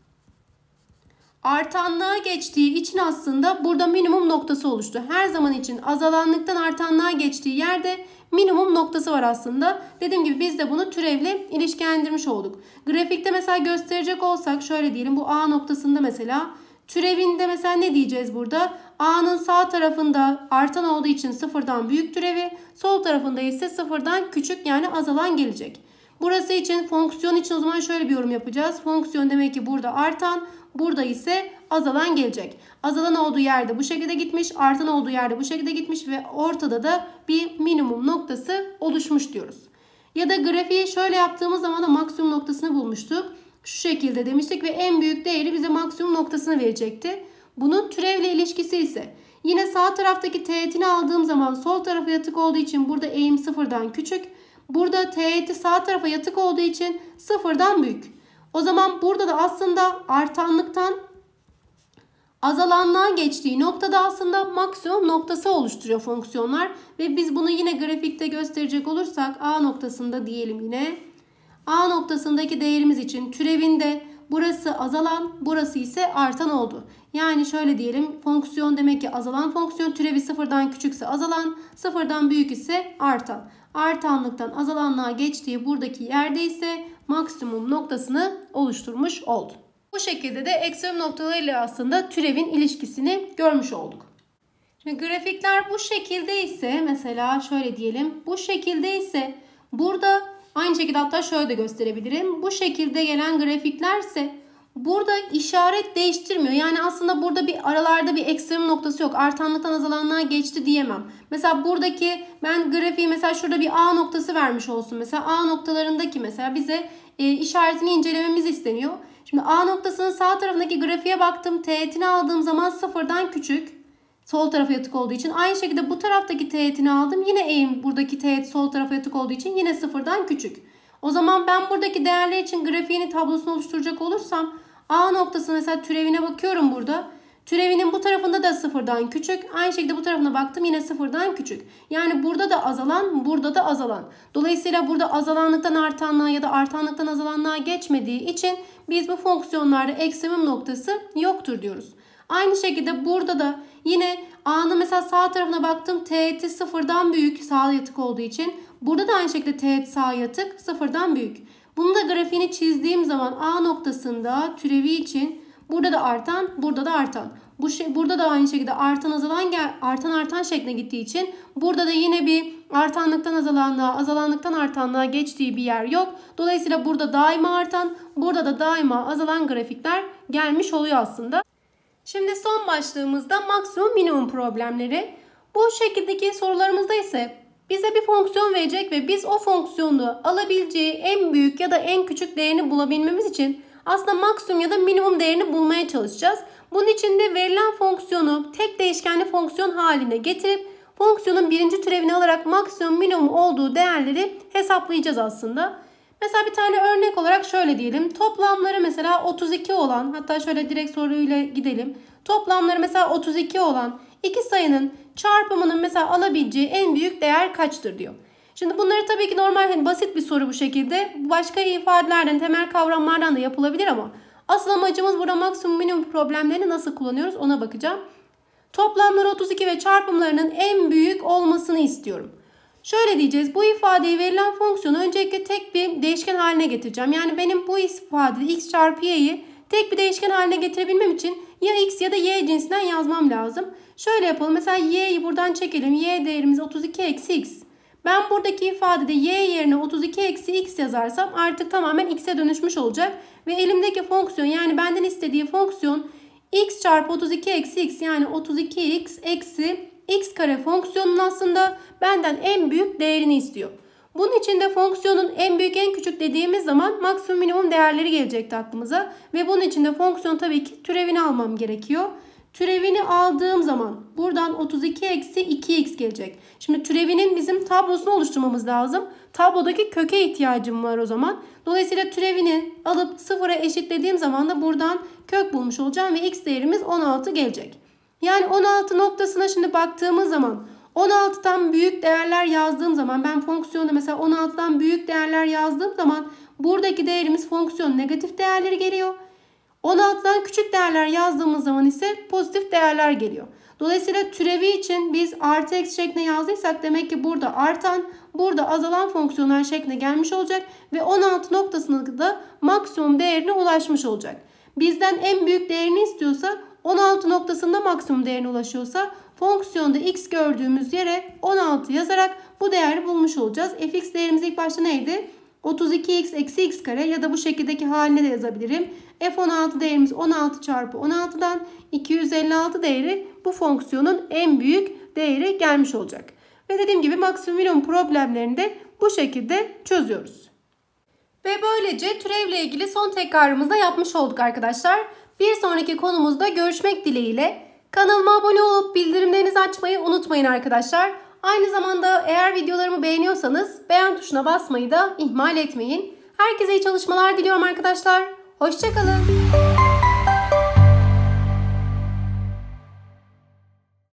artanlığa geçtiği için aslında burada minimum noktası oluştu. Her zaman için azalanlıktan artanlığa geçtiği yerde minimum noktası var aslında. Dediğim gibi biz de bunu türevle ilişkilendirmiş olduk. Grafikte mesela gösterecek olsak şöyle diyelim, bu A noktasında mesela türevinde mesela ne diyeceğiz burada? A'nın sağ tarafında artan olduğu için sıfırdan büyük türevi, sol tarafında ise sıfırdan küçük, yani azalan gelecek. Burası için, fonksiyon için o zaman şöyle bir yorum yapacağız. Fonksiyon demek ki burada artan, burada ise azalan gelecek. Azalan olduğu yerde bu şekilde gitmiş, artan olduğu yerde bu şekilde gitmiş ve ortada da bir minimum noktası oluşmuş diyoruz. Ya da grafiği şöyle yaptığımız zaman da maksimum noktasını bulmuştuk. Şu şekilde demiştik ve en büyük değeri bize maksimum noktasını verecekti. Bunun türevle ilişkisi ise yine sağ taraftaki teğetini aldığım zaman sol tarafa yatık olduğu için burada eğim sıfırdan küçük. Burada teğeti sağ tarafa yatık olduğu için sıfırdan büyük. O zaman burada da aslında artanlıktan azalanlığa geçtiği noktada aslında maksimum noktası oluşturuyor fonksiyonlar. Ve biz bunu yine grafikte gösterecek olursak A noktasında diyelim yine. A noktasındaki değerimiz için türevinde burası azalan, burası ise artan oldu. Yani şöyle diyelim, fonksiyon demek ki azalan fonksiyon, türevi sıfırdan küçükse azalan, sıfırdan büyük ise artan. Artanlıktan azalanlığa geçtiği buradaki yerde ise maksimum noktasını oluşturmuş oldu. Bu şekilde de ekstrem noktalarıyla aslında türevin ilişkisini görmüş olduk. Şimdi grafikler bu şekilde ise mesela şöyle diyelim, bu şekilde ise burada aynı şekilde hatta şöyle de gösterebilirim. Bu şekilde gelen grafiklerse burada işaret değiştirmiyor. Yani aslında burada bir aralarda bir ekstrem noktası yok. Artanlıktan azalanlığa geçti diyemem. Mesela buradaki ben grafiği mesela şurada bir A noktası vermiş olsun. Mesela A noktalarındaki mesela bize e, işaretini incelememiz isteniyor. Şimdi A noktasının sağ tarafındaki grafiğe baktım. Teğetini aldığım zaman sıfırdan küçük. Sol tarafa yatık olduğu için. Aynı şekilde bu taraftaki teğetini aldım. Yine eğim buradaki teğet sol tarafa yatık olduğu için yine sıfırdan küçük. O zaman ben buradaki değerler için grafiğini, tablosunu oluşturacak olursam A noktası mesela türevine bakıyorum burada. Türevinin bu tarafında da sıfırdan küçük. Aynı şekilde bu tarafına baktım, yine sıfırdan küçük. Yani burada da azalan, burada da azalan. Dolayısıyla burada azalanlıktan artanlığa ya da artanlıktan azalanlığa geçmediği için biz bu fonksiyonlarda ekstremum noktası yoktur diyoruz. Aynı şekilde burada da yine A'nın mesela sağ tarafına baktım, teğeti sıfırdan büyük, sağa yatık olduğu için. Burada da aynı şekilde teğet sağa yatık, sıfırdan büyük. Bunu da grafiğini çizdiğim zaman A noktasında türevi için burada da artan, burada da artan. Bu şey, burada da aynı şekilde artan azalan gel, artan artan şekline gittiği için burada da yine bir artanlıktan azalanlığa, azalanlıktan artanlığa geçtiği bir yer yok. Dolayısıyla burada daima artan, burada da daima azalan grafikler gelmiş oluyor aslında. Şimdi son başlığımızda maksimum minimum problemleri. Bu şekildeki sorularımızda ise bize bir fonksiyon verecek ve biz o fonksiyonu alabileceği en büyük ya da en küçük değerini bulabilmemiz için aslında maksimum ya da minimum değerini bulmaya çalışacağız. Bunun için de verilen fonksiyonu tek değişkenli fonksiyon haline getirip fonksiyonun birinci türevini alarak maksimum minimum olduğu değerleri hesaplayacağız aslında. Mesela bir tane örnek olarak şöyle diyelim. Toplamları mesela otuz iki olan, hatta şöyle direkt soruyla gidelim. Toplamları mesela otuz iki olan iki sayının çarpımının mesela alabileceği en büyük değer kaçtır diyor. Şimdi bunları tabii ki normal hani basit bir soru bu şekilde. Başka ifadelerden, temel kavramlardan da yapılabilir ama asıl amacımız burada maksimum minimum problemlerini nasıl kullanıyoruz ona bakacağım. Toplamları otuz iki ve çarpımlarının en büyük olmasını istiyorum. Şöyle diyeceğiz. Bu ifadeyi verilen fonksiyonu öncelikle tek bir değişken haline getireceğim. Yani benim bu ifade x çarpı y'yi tek bir değişken haline getirebilmem için ya x ya da y cinsinden yazmam lazım. Şöyle yapalım. Mesela y'yi buradan çekelim. Y değerimiz otuz iki eksi x. Ben buradaki ifadede y yerine otuz iki eksi x yazarsam artık tamamen x'e dönüşmüş olacak. Ve elimdeki fonksiyon, yani benden istediği fonksiyon x çarpı otuz iki eksi x, yani otuz iki x eksi x kare fonksiyonun aslında benden en büyük değerini istiyor. Bunun için de fonksiyonun en büyük en küçük dediğimiz zaman maksimum minimum değerleri gelecekti aklımıza. Ve bunun için de fonksiyon tabii ki türevini almam gerekiyor. Türevini aldığım zaman buradan otuz iki eksi iki x gelecek. Şimdi türevinin bizim tablosunu oluşturmamız lazım. Tablodaki köke ihtiyacım var o zaman. Dolayısıyla türevini alıp sıfıra eşitlediğim zaman da buradan kök bulmuş olacağım ve x değerimiz on altı gelecek. Yani on altı noktasına şimdi baktığımız zaman on altıdan büyük değerler yazdığım zaman, ben fonksiyonda mesela on altıdan büyük değerler yazdığım zaman buradaki değerimiz fonksiyon negatif değerleri geliyor. on altıdan küçük değerler yazdığımız zaman ise pozitif değerler geliyor. Dolayısıyla türevi için biz artı eksi şeklinde yazdıysak demek ki burada artan, burada azalan fonksiyonlar şeklinde gelmiş olacak ve on altı noktasında da maksimum değerine ulaşmış olacak. Bizden en büyük değerini istiyorsa, on altı noktasında maksimum değerine ulaşıyorsa fonksiyonda x gördüğümüz yere on altı yazarak bu değeri bulmuş olacağız. Fx değerimiz ilk başta neydi? otuz iki x eksi x kare, ya da bu şekildeki haline de yazabilirim. F on altı değerimiz on altı çarpı on altıdan iki yüz elli altı değeri bu fonksiyonun en büyük değeri gelmiş olacak. Ve dediğim gibi maksimum minimum problemlerini de bu şekilde çözüyoruz. Ve böylece türevle ilgili son tekrarımızı da yapmış olduk arkadaşlar. Bir sonraki konumuzda görüşmek dileğiyle. Kanalıma abone olup bildirimlerinizi açmayı unutmayın arkadaşlar. Aynı zamanda eğer videolarımı beğeniyorsanız beğen tuşuna basmayı da ihmal etmeyin. Herkese iyi çalışmalar diliyorum arkadaşlar. Hoşça kalın.